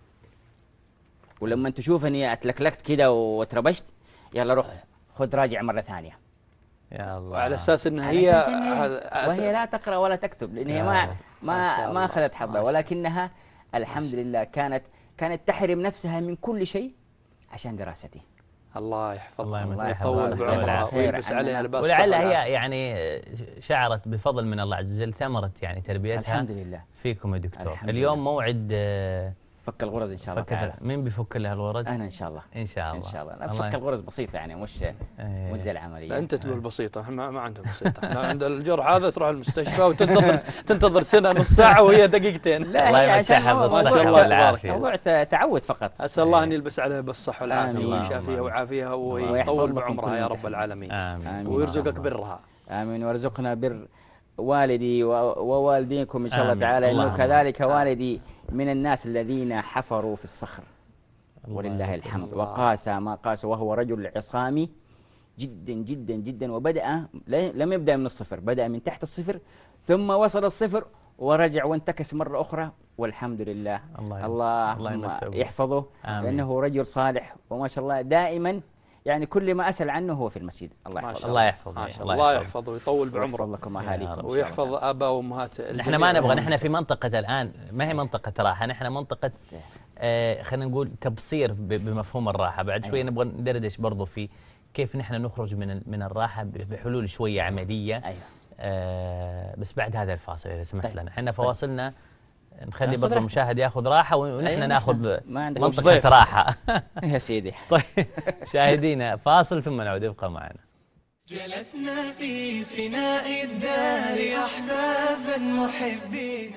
ولما تشوف اني اتلكلكت كده وتربشت يلا روح خذ راجع مره ثانيه. يا الله. وعلى اساس ان على هي أساس إن هي وهي لا تقرا ولا تكتب، لان هي ما ما ما اخذت حظها، ولكنها الحمد لله كانت كانت تحرم نفسها من كل شيء عشان دراستي. الله يحفظها الله ويطول بعمرها ويلبس عليها لباس ولعل هي يعني شعرت بفضل من الله عز وجل ثمرة يعني تربيتها الحمد لله فيكم يا دكتور. لله. اليوم موعد فك الغرز ان شاء الله تعالى. مين بيفك لها الغرز؟ انا ان شاء الله. ان شاء الله ان شاء الله. أنا فك الغرز بسيطه يعني مش ايه. مش زي العمليه. انت تقول بسيطه، احنا ما, ما عندنا بسيطه، احنا عند الجرح هذا تروح المستشفى وتنتظر تنتظر سنه نص ساعه وهي دقيقتين. لا الله هي عشان يمتعها بالصحة ما شاء الله والعافية. موضوع تعود فقط. اسال الله ان يلبس عليها بالصحه والعافيه آمين. ويشافيها ويعافيها ويحفظ ويطول لكم بعمرها يا كل رب العالمين. آمين. ويرزقك برها. امين ويرزقنا بر والدي ووالديكم ان شاء الله آمين. تعالى، انه اللهم كذلك والدي من الناس الذين حفروا في الصخر ولله الحمد، الله. وقاس ما قاس وهو رجل عصامي جدا جدا جدا، وبدأ لم يبدأ من الصفر، بدأ من تحت الصفر ثم وصل الصفر ورجع وانتكس مرة أخرى، والحمد لله. الله الله, الله الله يمتعه. يحفظه آمين. لأنه رجل صالح وما شاء الله دائما يعني كل ما أسأل عنه هو في المسجد. الله ما يحفظه. شاء الله يحفظه. ما شاء الله. الله يحفظه ويطول بعمره. ويحفظ لكم أهاليكم ويحفظ آباء وأمهات. نحن ما نبغى، نحن في منطقة الآن ما هي منطقة راحة، نحن منطقة آه خلينا نقول تبصير بمفهوم الراحة. بعد شوي أيوة. نبغى ندردش برضو في كيف نحن نخرج من من الراحة بحلول شوية عملية. أيوة. آه بس بعد هذا الفاصل إذا سمحت طيب. لنا، احنا فواصلنا نخلي خذ برضو راحتك. المشاهد ياخذ راحة ونحن أيوة. ناخذ ما عندك منطقة ضيف. راحة. يا سيدي. طيب مشاهدينا فاصل ثم نعود، ابقى معنا. جلسنا في فناء الدار أحبابا محبين.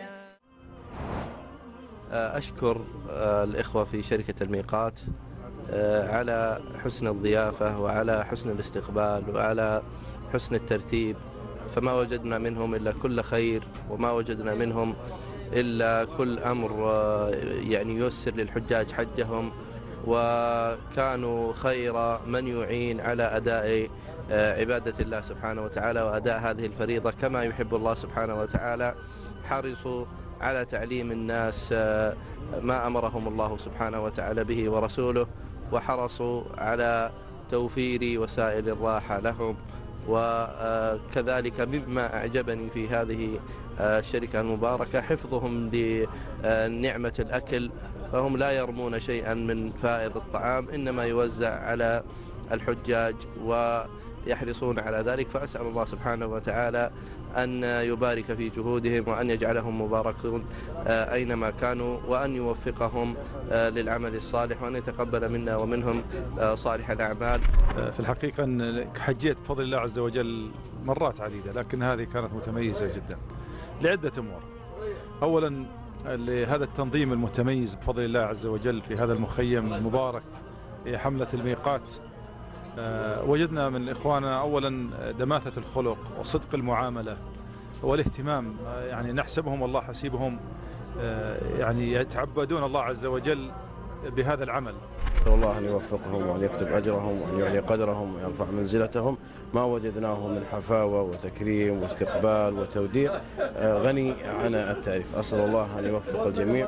أشكر الإخوة في شركة الميقات على حسن الضيافة وعلى حسن الاستقبال وعلى حسن الترتيب، فما وجدنا منهم إلا كل خير، وما وجدنا منهم إلا كل أمر يعني ييسر للحجاج حجهم، وكانوا خير من يعين على أداء عبادة الله سبحانه وتعالى وأداء هذه الفريضة كما يحب الله سبحانه وتعالى. حرصوا على تعليم الناس ما أمرهم الله سبحانه وتعالى به ورسوله، وحرصوا على توفير وسائل الراحة لهم. وكذلك مما أعجبني في هذه الشركة المباركة حفظهم لنعمة الأكل، فهم لا يرمون شيئا من فائض الطعام، إنما يوزع على الحجاج ويحرصون على ذلك. فأسأل الله سبحانه وتعالى أن يبارك في جهودهم وأن يجعلهم مباركون أينما كانوا، وأن يوفقهم للعمل الصالح، وأن يتقبل منا ومنهم صالح الأعمال. في الحقيقة أن حجيت بفضل الله عز وجل مرات عديدة، لكن هذه كانت متميزة جدا لعدة أمور. أولا لهذا التنظيم المتميز بفضل الله عز وجل في هذا المخيم المبارك هي حملة الميقات. أه وجدنا من إخواننا أولا دماثة الخلق وصدق المعاملة والاهتمام، أه يعني نحسبهم والله حسيبهم، أه يعني يتعبدون الله عز وجل بهذا العمل. أسأل الله أن يوفقهم وأن يكتب أجرهم وأن يعلي قدرهم ويرفع منزلتهم. ما وجدناه من حفاوة وتكريم واستقبال وتوديع غني عن التعريف. أسأل الله أن يوفق الجميع،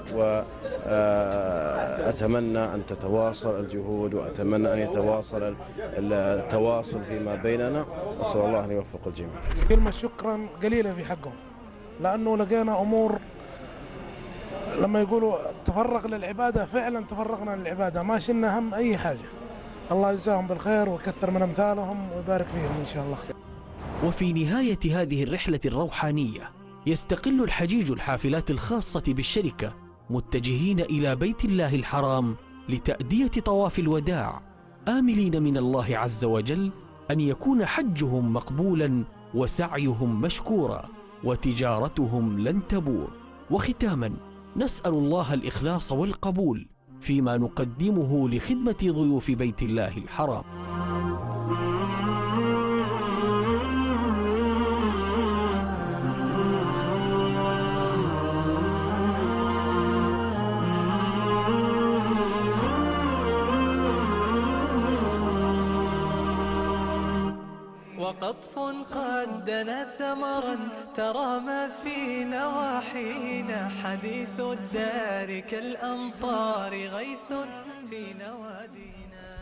وأتمنى أن تتواصل الجهود وأتمنى أن يتواصل التواصل فيما بيننا. أسأل الله أن يوفق الجميع. كلمة شكرا قليلة في حقهم، لأنه لقينا أمور لما يقولوا تفرغ للعبادة فعلا تفرغنا للعبادة، ما شلنا هم أي حاجة. الله يجزاهم بالخير ويكثر من أمثالهم ويبارك فيهم إن شاء الله. وفي نهاية هذه الرحلة الروحانية يستقل الحجيج الحافلات الخاصة بالشركة متجهين إلى بيت الله الحرام لتأدية طواف الوداع، آملين من الله عز وجل أن يكون حجهم مقبولا وسعيهم مشكورا وتجارتهم لن تبور. وختاما نسأل الله الإخلاص والقبول فيما نقدمه لخدمة ضيوف بيت الله الحرام. وقطف قد دنا ثمرا ترى ما في نواحينا، حديث الدار كالأمطار غيث في نوادينا.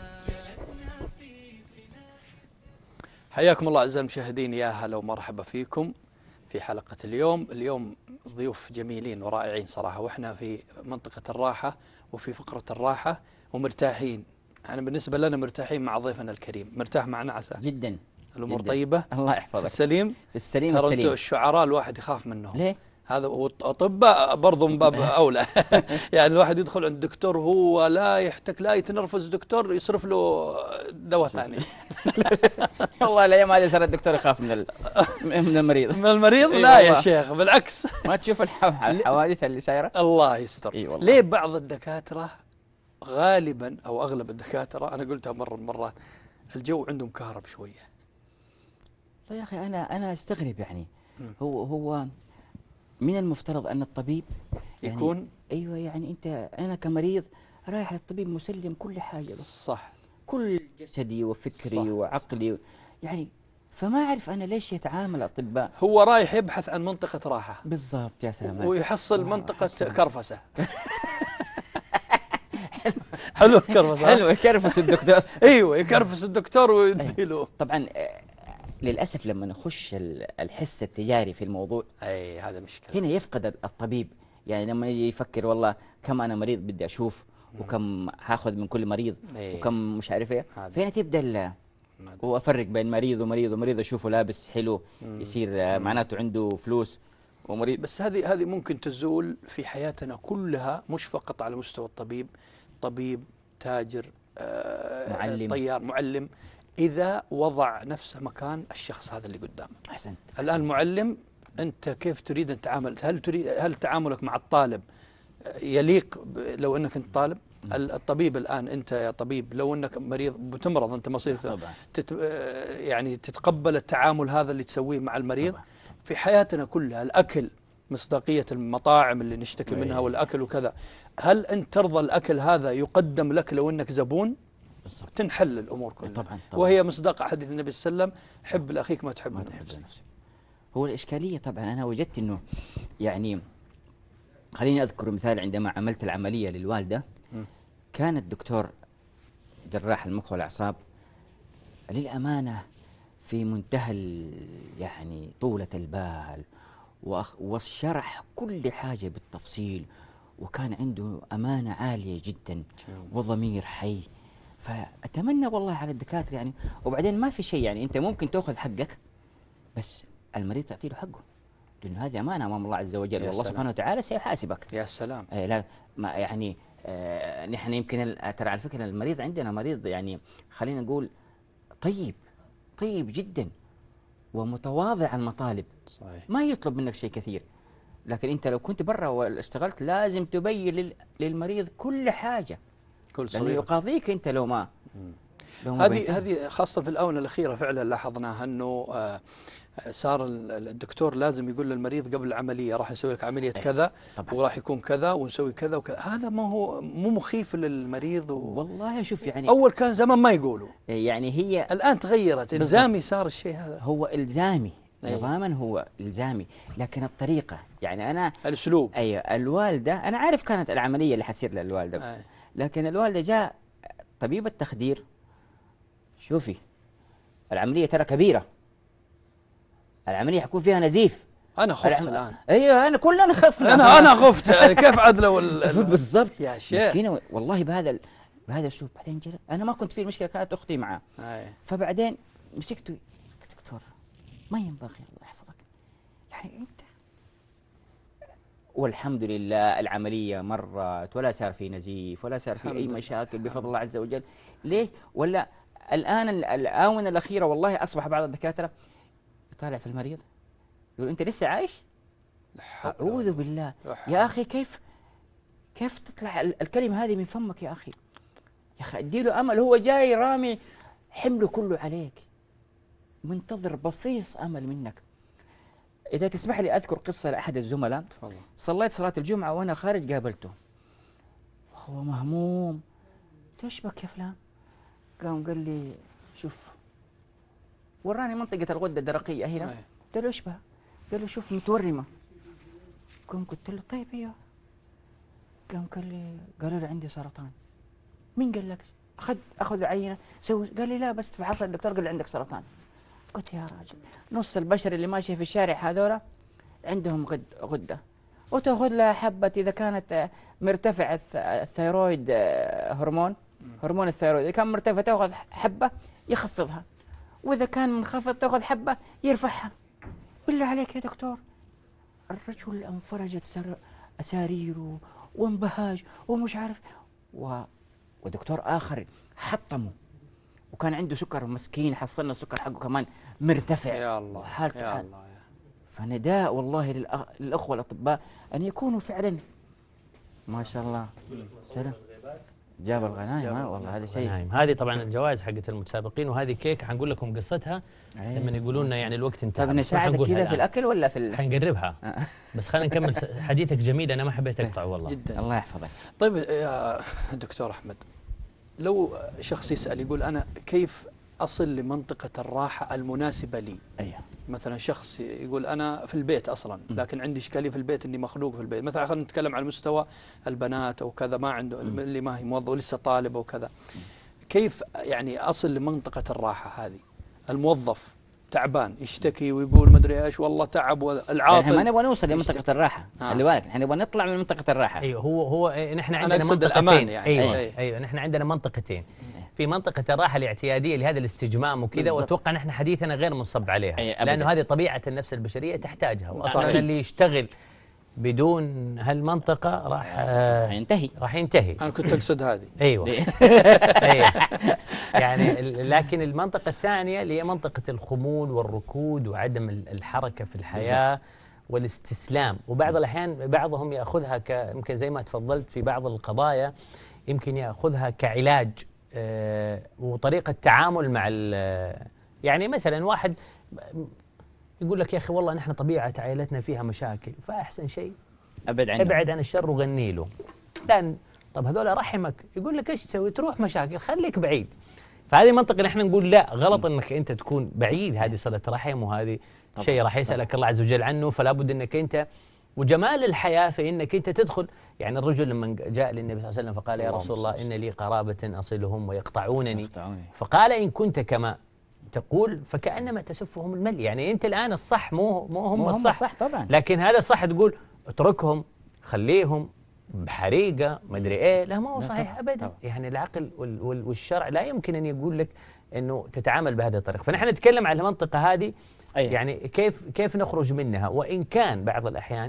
حياكم الله أعزائي المشاهدين، يا هلا ومرحبا فيكم في حلقة اليوم. اليوم ضيوف جميلين ورائعين صراحة، وإحنا في منطقة الراحة وفي فقرة الراحة ومرتاحين. أنا بالنسبة لنا مرتاحين مع ضيفنا الكريم. مرتاح معنا عسى؟ جدا. الأمور جداً. طيبة؟ الله يحفظك. في السليم؟ في السليم ترى السليم. الشعراء الواحد يخاف منهم. ليه؟ هذا والأطباء برضو من باب أولى. يعني الواحد يدخل عند الدكتور هو لا يحتك لا يتنرفز، دكتور يصرف له دواء ثاني. والله الأيام هذه صار الدكتور يخاف من ال... من المريض. من المريض؟ لا يا شيخ بالعكس. ما تشوف الحوادث اللي سايرة؟ الله يستر. ليه بعض الدكاترة غالبا أو أغلب الدكاترة، أنا قلتها مرة من مرات، الجو عندهم كهرب شوية. طيب يا أخي أنا أنا أستغرب يعني. هو هو من المفترض أن الطبيب يعني يكون أيوة، يعني أنت أنا كمريض رايح للطبيب مسلم كل حاجة بس. صح. كل جسدي وفكري صح وعقلي يعني، فما أعرف أنا ليش يتعامل الأطباء. هو رايح يبحث عن منطقة راحة. بالضبط. يا سلام. ويحصل منطقة كرفسة. حلو كرفسة. حلو يكرفس الدكتور. ايوه يكرفس الدكتور ويديله. طبعا للاسف لما نخش الحس التجاري في الموضوع، اي هذا مشكله. هنا يفقد الطبيب، يعني لما يجي يفكر والله كم انا مريض بدي اشوف وكم هاخذ من كل مريض أيه. وكم مش عارف ايه، فهنا تبدا وافرق بين مريض ومريض ومريض اشوفه لابس حلو مم. يصير معناته عنده فلوس ومريض. بس هذه هذه ممكن تزول في حياتنا كلها، مش فقط على مستوى الطبيب، طبيب، تاجر، آه معلم، طيار، معلم، إذا وضع نفسه مكان الشخص هذا اللي قدامه. أحسنت. الآن معلم، أنت كيف تريد أن تتعامل؟ هل تريد هل تعاملك مع الطالب يليق لو أنك أنت طالب؟ الطبيب الآن أنت يا طبيب لو أنك مريض بتمرض أنت مصير تت يعني تتقبل التعامل هذا اللي تسويه مع المريض. طبعا. في حياتنا كلها الأكل، مصداقية المطاعم اللي نشتكي منها والأكل وكذا، هل أنت ترضى الأكل هذا يقدم لك لو أنك زبون؟ بالضبط. تنحل الأمور كلها. طبعا. طبعا. وهي مصداق حديث النبي صلى الله عليه وسلم: حب لأخيك ما تحب ما تحب نفسك. هو الإشكالية طبعا أنا وجدت أنه يعني خليني أذكر مثال. عندما عملت العملية للوالدة م. كان الدكتور جراح المخ والأعصاب للأمانة في منتهى يعني طولة البال وشرح كل حاجة بالتفصيل، وكان عنده أمانة عالية جدا وضمير حي. فأتمنى والله على الدكاترة يعني. وبعدين ما في شيء يعني أنت ممكن تأخذ حقك بس المريض تعطي له حقه، لأنه هذه أمانة أمام الله عز وجل، والله سبحانه وتعالى سيحاسبك. يا سلام. آه لا ما يعني آه نحن يمكن ترى على فكرة المريض عندنا مريض يعني خلينا نقول طيب طيب جدا ومتواضع المطالب. صحيح. ما يطلب منك شيء كثير، لكن أنت لو كنت برا واشتغلت لازم تبين للمريض كل حاجة، كل لأنه يقاضيك أنت لو ما هذه هذه خاصة في الآونة الأخيرة فعلا لاحظناها أنه آه صار الدكتور لازم يقول للمريض قبل العمليه راح نسوي لك عمليه كذا وراح يكون كذا ونسوي كذا وكذا، هذا ما هو مو مخيف للمريض و... والله شوف يعني اول كان زمان ما يقولوا، يعني هي الان تغيرت، الزامي صار الشيء هذا. هو الزامي نظاما، هو الزامي، لكن الطريقه يعني انا الاسلوب. ايوه الوالده انا عارف كانت العمليه اللي حتصير للوالده أي. لكن الوالده جاء طبيب التخدير، شوفي العمليه ترى كبيره، العمليه حيكون فيها نزيف. انا خفت العم... الان. ايوه انا كلنا خفنا. انا انا خفت كيف عاد لو ال... بالضبط يا شيخ مسكينه والله بهذا ال... بهذا الاسلوب. بعدين جل... انا ما كنت في المشكله، كانت اختي معاه. فبعدين مسكته، دكتور ما ينبغي الله يحفظك يعني انت، والحمد لله العمليه مرت ولا صار في نزيف ولا صار في اي مشاكل بفضل الله عز وجل. ليه؟ ولا الان الاونه الاخيره والله اصبح بعض الدكاتره يطالع في المريض يقول انت لسه عايش؟ اعوذ بالله يا اخي، كيف كيف تطلع الكلمه هذه من فمك يا اخي؟ يا اخي اديله امل، هو جاي رامي حمله كله عليك، منتظر بصيص امل منك. اذا تسمح لي اذكر قصه لاحد الزملاء. تفضل. صليت صلاه الجمعه وانا خارج قابلته وهو مهموم، ايش بك يا فلان؟ قام قال لي شوف، وراني منطقه الغده الدرقيه هنا. قلت له ايش بها؟ قال له شوف متورمه. قام قلت له طيب ايوه. قام قال لي قالوا لي عندي سرطان. مين قال لك؟ اخذ اخذ عينه سوي، قال لي لا بس فحص الدكتور قال لي عندك سرطان. قلت يا راجل نص البشر اللي ماشيه في الشارع هذولا عندهم غد غده، وتاخذ لها حبه اذا كانت مرتفع الثيرويد هرمون هرمون الثيرويد، اذا كان مرتفع تاخذ حبه يخفضها، واذا كان منخفض تاخذ حبه يرفعها. بالله عليك يا دكتور، الرجل انفرجت اساريره وانبهاج ومش عارف و... ودكتور اخر حطمه وكان عنده سكر مسكين، حصلنا السكر حقه كمان مرتفع. يا الله حالته يا حال. الله يا. فنداء والله للأخ... للاخوه الاطباء ان يكونوا فعلا ما شاء الله. سلام جاب الغنايم. والله هذا شيء. هذه طبعا الجوائز حقت المتسابقين، وهذه كيك حنقول لكم قصتها لما يقولوا لنا يعني الوقت انتهى. طيب نساعدك كذا في الاكل ولا في ال... حنقربها بس خلينا نكمل حديثك جميل، انا ما حبيت اقطع والله جدا. الله يحفظك. طيب يا دكتور احمد، لو شخص يسال يقول انا كيف اصل لمنطقه الراحه المناسبه لي؟ ايوه مثلا شخص يقول انا في البيت اصلا لكن عندي اشكاليه في البيت اني مخلوق في البيت، مثلا خلينا نتكلم على مستوى البنات او كذا، ما عنده اللي ما هي موظف ولسه طالب او كذا، كيف يعني اصل لمنطقه الراحه هذه؟ الموظف تعبان يشتكي ويقول ما ادري ايش والله تعب، والعاطل احنا ما نبغى نوصل لمنطقه الراحه، خلي آه. بالك احنا نبغى نطلع من منطقه الراحه. ايوه هو هو نحن عندنا منطقتين يعني. ايوه ايوه, أيوة نحن عندنا منطقتين، في منطقة الراحة الاعتيادية لهذا الاستجمام وكذا، واتوقع نحن حديثنا غير منصب عليها لانه هذه طبيعة النفس البشرية تحتاجها، واصلا اللي يشتغل بدون هالمنطقة راح آه ينتهي راح ينتهي. انا كنت اقصد هذه. ايوه ايوه يعني لكن المنطقة الثانية اللي هي منطقة الخمول والركود وعدم الحركة في الحياة والاستسلام، وبعض الأحيان بعضهم يأخذها ك يمكن زي ما تفضلت في بعض القضايا يمكن يأخذها كعلاج آه وطريقة تعامل مع يعني مثلا واحد يقول لك يا أخي والله نحن طبيعة عائلتنا فيها مشاكل، فأحسن شيء أبعد عنه، ابعد عن الشر وغني له. لأن طب هذول رحمك، يقول لك ايش تسوي؟ تروح مشاكل، خليك بعيد. فهذه منطقة نحن نقول لا، غلط انك انت تكون بعيد، هذه صلة رحم وهذه شيء راح يسألك الله عز وجل عنه، فلا بد انك انت، وجمال الحياة في انك انت تدخل. يعني الرجل لما جاء للنبي صلى الله عليه وسلم فقال يا رسول الله إن لي قرابة أصلهم ويقطعونني، فقال إن كنت كما تقول فكأنما تسفهم المل. يعني أنت الآن الصح مو مو هم الصح, الصح طبعا، لكن هذا الصح تقول اتركهم خليهم بحريقة ما أدري إيه، لا ما هو صحيح أبدا. يعني العقل والشرع لا يمكن أن يقول لك إنه تتعامل بهذه الطريقة. فنحن نتكلم عن المنطقة هذه أيه. يعني كيف كيف نخرج منها، وإن كان بعض الأحيان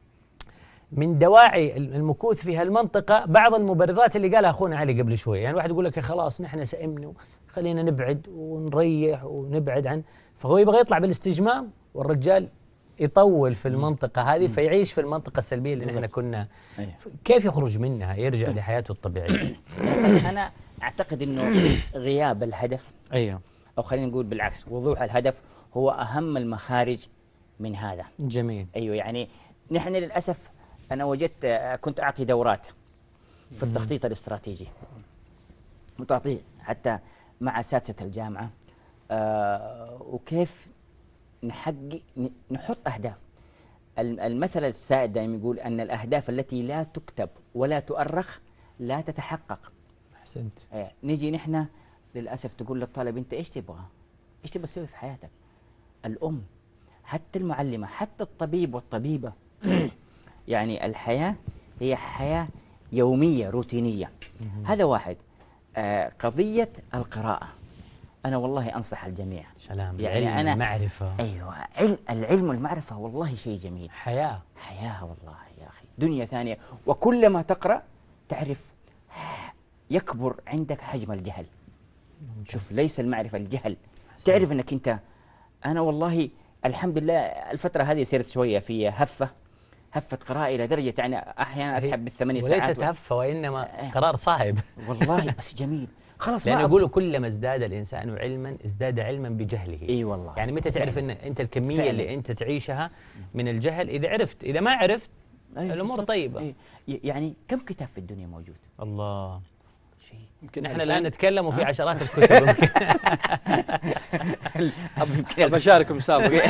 من دواعي المكوث في هالمنطقة بعض المبررات اللي قالها أخونا علي قبل شوي. يعني واحد يقول لك خلاص نحن سئمنا خلينا نبعد ونريح ونبعد عن، فهو يبغى يطلع بالاستجمام والرجال يطول في المنطقة هذه فيعيش في المنطقة السلبية اللي نحن كنا. كيف يخرج منها يرجع لحياته الطبيعية؟ أنا أعتقد أنه غياب الهدف، أيوه، أو خلينا نقول بالعكس وضوح الهدف هو أهم المخارج من هذا. جميل. أيوه، يعني نحن للأسف أنا وجدت كنت أعطي دورات في التخطيط الاستراتيجي، متعطي حتى مع أساتذة الجامعة، آه وكيف نحقق نحط أهداف. المثل السائد دائما يقول أن الأهداف التي لا تكتب ولا تؤرخ لا تتحقق. أحسنت. آه نيجي نحن للأسف تقول للطالب أنت إيش تبغى؟ إيش تبغى تسوي في حياتك؟ الأم، حتى المعلمة، حتى الطبيب والطبيبة يعني الحياة هي حياة يومية روتينية. هذا واحد. آه قضية القراءة، أنا والله أنصح الجميع. سلام. يعني العلم أنا المعرفة. أيوة، علم العلم والمعرفة والله شيء جميل. حياة. حياة والله يا أخي، دنيا ثانية. وكلما تقرأ تعرف يكبر عندك حجم الجهل. ممكن. شوف، ليس المعرفة الجهل. حسن. تعرف أنك أنت، أنا والله الحمد لله الفترة هذه صرت شوية في هفة هفة قراءة إلى درجة يعني أحيانا أسحب بالثمانية ساعات. وليست هفة وإنما قرار صعب والله بس جميل. خلاص، لأنه يقولوا كلما ازداد الإنسان علما ازداد علما بجهله. اي والله. يعني متى تعرف أن أنت الكمية فعلا. اللي أنت تعيشها من الجهل؟ إذا عرفت. إذا ما عرفت أيه الأمور طيبة. أيه. يعني كم كتاب في الدنيا موجود؟ الله. يمكن نحن الآن نتكلم وفي عشرات الكتب. يمكن بشارك مسابقة.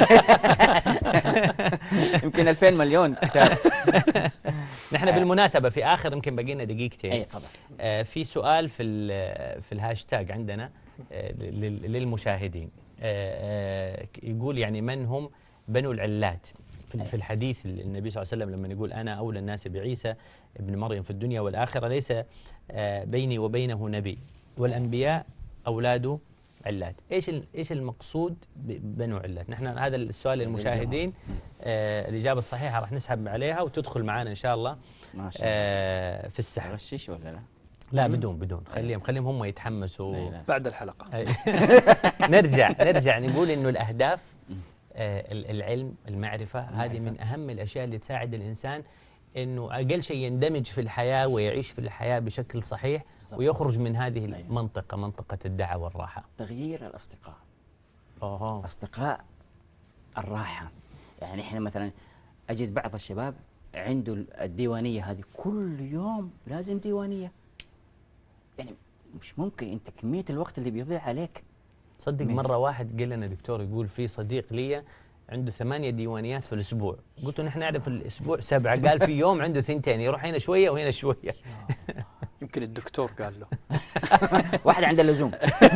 يمكن ألفين مليون كتاب. نحن بالمناسبة في آخر يمكن باقي لنا دقيقتين. أي طبعا. آه في سؤال في في الهاشتاج عندنا آه للمشاهدين، آه آه يقول يعني من هم بنو العلات؟ في الحديث النبي صلى الله عليه وسلم لما يقول أنا أولى الناس بعيسى ابن مريم في الدنيا والآخرة ليس بيني وبينه نبي والأنبياء أولاد علات. إيش إيش المقصود ببنو علات؟ نحن هذا السؤال للمشاهدين، آه الإجابة الصحيحة راح نسحب عليها وتدخل معنا إن شاء الله ما شاء الله آه في السحب. غشيش ولا لا؟ لا بدون بدون خليهم خليهم هم يتحمسوا بعد الحلقة. نرجع نرجع نقول إنه الأهداف، آه العلم، المعرفة، هذه من أهم الأشياء اللي تساعد الإنسان إنه أقل شيء يندمج في الحياة ويعيش في الحياة بشكل صحيح ويخرج من هذه المنطقة، منطقة الدعة والراحة. تغيير الأصدقاء. أوه. أصدقاء الراحة. يعني إحنا مثلا أجد بعض الشباب عنده الديوانية هذه كل يوم لازم ديوانية. يعني مش ممكن، أنت كمية الوقت اللي بيضيع عليك. صدق مرة واحد قال لنا دكتور، يقول في صديق لي عنده ثمانية ديوانيات في الأسبوع. قلت له نحن نعرف الأسبوع سبعة. قال في يوم عنده ثنتين، يروح هنا شوية وهنا شوية. يمكن الدكتور قال له. واحد عند اللزوم.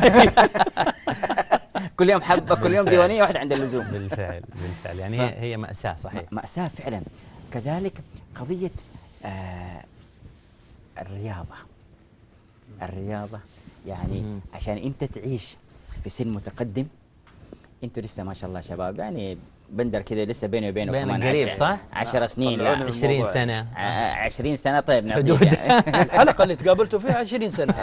كل يوم حبة، كل يوم ديوانية، واحد عند اللزوم. بالفعل بالفعل. يعني هي هي مأساة صحيح. مأساة فعلا. كذلك قضية آه الرياضة. الرياضة يعني مم. عشان أنت تعيش في سن متقدم، أنتوا لسه ما شاء الله شباب، يعني بندر كذا لسه بيني وبينه كمان قريب صح؟ عشر سنين لا عشرين سنة. عشرين سنة. طيب حدود. الحلقة اللي تقابلتوا فيها عشرين سنة.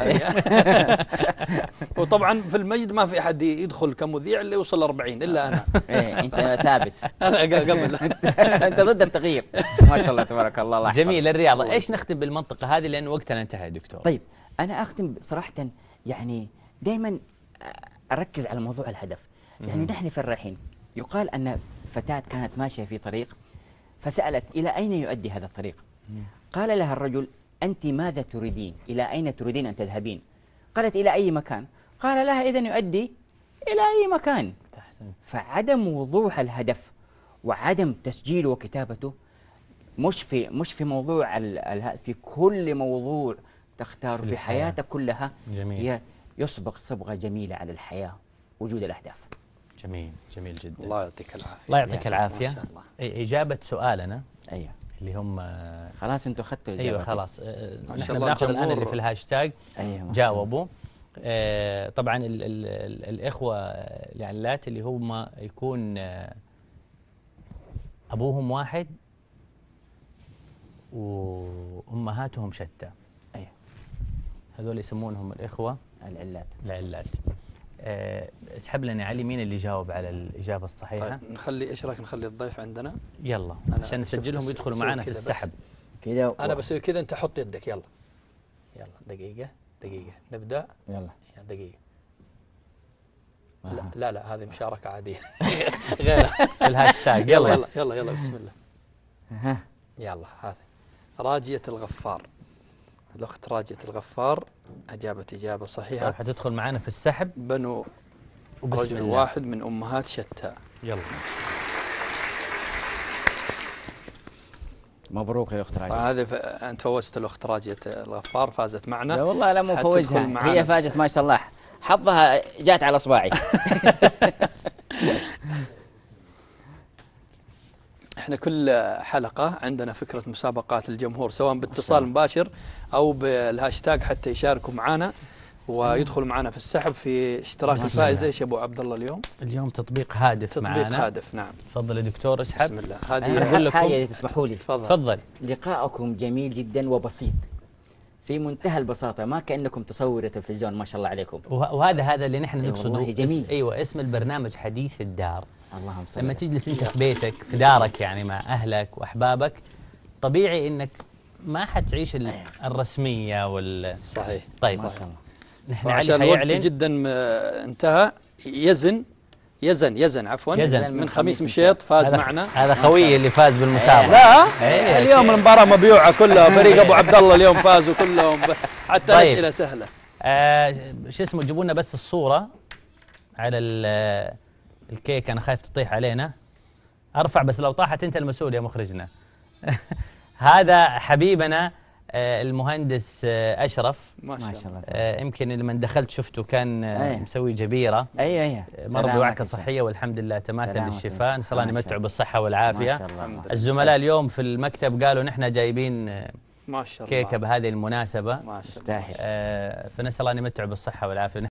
وطبعا في المجد ما في أحد يدخل كمذيع اللي يوصل أربعين إلا أنا. إيه أنت ثابت. أنا قبل. أنت ضد التغيير. ما شاء الله تبارك الله. الله جميل. الرياضة إيش نختم بالمنطقة هذه لأن وقتنا انتهى دكتور؟ طيب أنا أختم صراحة، يعني دائما أركز على موضوع الهدف. يعني نحن في الرايحين يقال أن فتاة كانت ماشية في طريق فسألت إلى أين يؤدي هذا الطريق؟ قال لها الرجل أنت ماذا تريدين؟ إلى أين تريدين أن تذهبين؟ قالت إلى أي مكان. قال لها إذن يؤدي إلى أي مكان. فعدم وضوح الهدف وعدم تسجيله وكتابته مش في مش في موضوع في كل موضوع تختار في حياتك كلها. جميل. يصبغ صبغة جميلة على الحياة وجود الأهداف. جميل جميل جدا. الله يعطيك العافية. الله يعطيك العافية. ما شاء الله. إجابة سؤالنا أيوه اللي هم خلاص أنتوا أخذتوا الإجابة. أيوه خلاص. نحن بناخذ الآن اللي في الهاشتاج. أيوه جاوبوا. آه طبعا ال ال ال الإخوة العلات اللي هم يكون آه أبوهم واحد وأمهاتهم شتى. أيوه هذول يسمونهم الإخوة العلات. العلات. أه اسحب لنا علي مين اللي جاوب على الإجابة الصحيحة. طيب نخلي ايش رايك نخلي الضيف عندنا؟ يلا عشان نسجلهم ويدخلوا معنا في السحب. كذا انا بسوي كذا انت حط يدك. يلا يلا دقيقة دقيقة نبدأ. يلا دقيقة. لا لا, لا هذه مشاركة عادية غيرها الهاشتاج. يلا يلا يلا يلا بسم الله. ها يلا هذه راجية الغفار. الأخت راجية الغفار أجابت إجابة صحيحة. طيب حتدخل معنا في السحب. بنو رجل الله. واحد من أمهات شتى. يلا مبروك يا اخت راجية. هذه ف... انت فوزت الاخت راجية الغفار، فازت معنا. لا والله لا مو فوزها، هي فازت ما شاء الله، حظها جات على اصبعي. احنا كل حلقة عندنا فكرة مسابقات الجمهور، سواء باتصال مباشر او بالهاشتاج حتى يشاركوا معنا ويدخلوا معنا في السحب في اشتراك الفائزة. ايش يا ابو عبد الله اليوم؟ اليوم تطبيق هادف تطبيق معنا. تطبيق هادف نعم. تفضل يا دكتور اسحب. بسم الله. هذه اقول لكم حاجة تسمحوا لي. تفضل. تفضل. لقاءكم جميل جدا وبسيط في منتهى البساطة، ما كأنكم تصوروا تلفزيون ما شاء الله عليكم. وهذا هذا اللي نحن نقصده. والله جميل. ايوه اسم البرنامج حديث الدار. اللهم صل. لما تجلس انت في بيتك في دارك يعني مع اهلك واحبابك، طبيعي انك ما حتعيش الرسمية وال صحيح. طيب ما شاء الله. نحن عشان الوقت جدا انتهى. يزن يزن يزن عفوا يزن من خميس مشيط فاز معنا. هذا خوي اللي فاز بالمسابقة. لا أيه اليوم المباراة مبيوعة كلها، فريق ابو عبد الله اليوم فازوا كلهم حتى طيب. اسئلة سهلة. آه شو اسمه، جيبوا لنا بس الصورة على الكيك، انا خايف تطيح علينا. ارفع بس لو طاحت انت المسؤول يا مخرجنا. هذا حبيبنا المهندس أشرف ما شاء الله. آه يمكن لما دخلت شفته كان آه مسوي جبيرة. ايوه ايوه مر بوعكة صحية والحمد لله تماثل للشفاء. نسأل الله يمتعه بالصحة والعافية. ما شاء الله. الزملاء اليوم في المكتب قالوا نحن جايبين ما شاء الله كيكة بهذه المناسبة. ما شاء الله. آه فنسأل الله يمتعه بالصحة والعافية.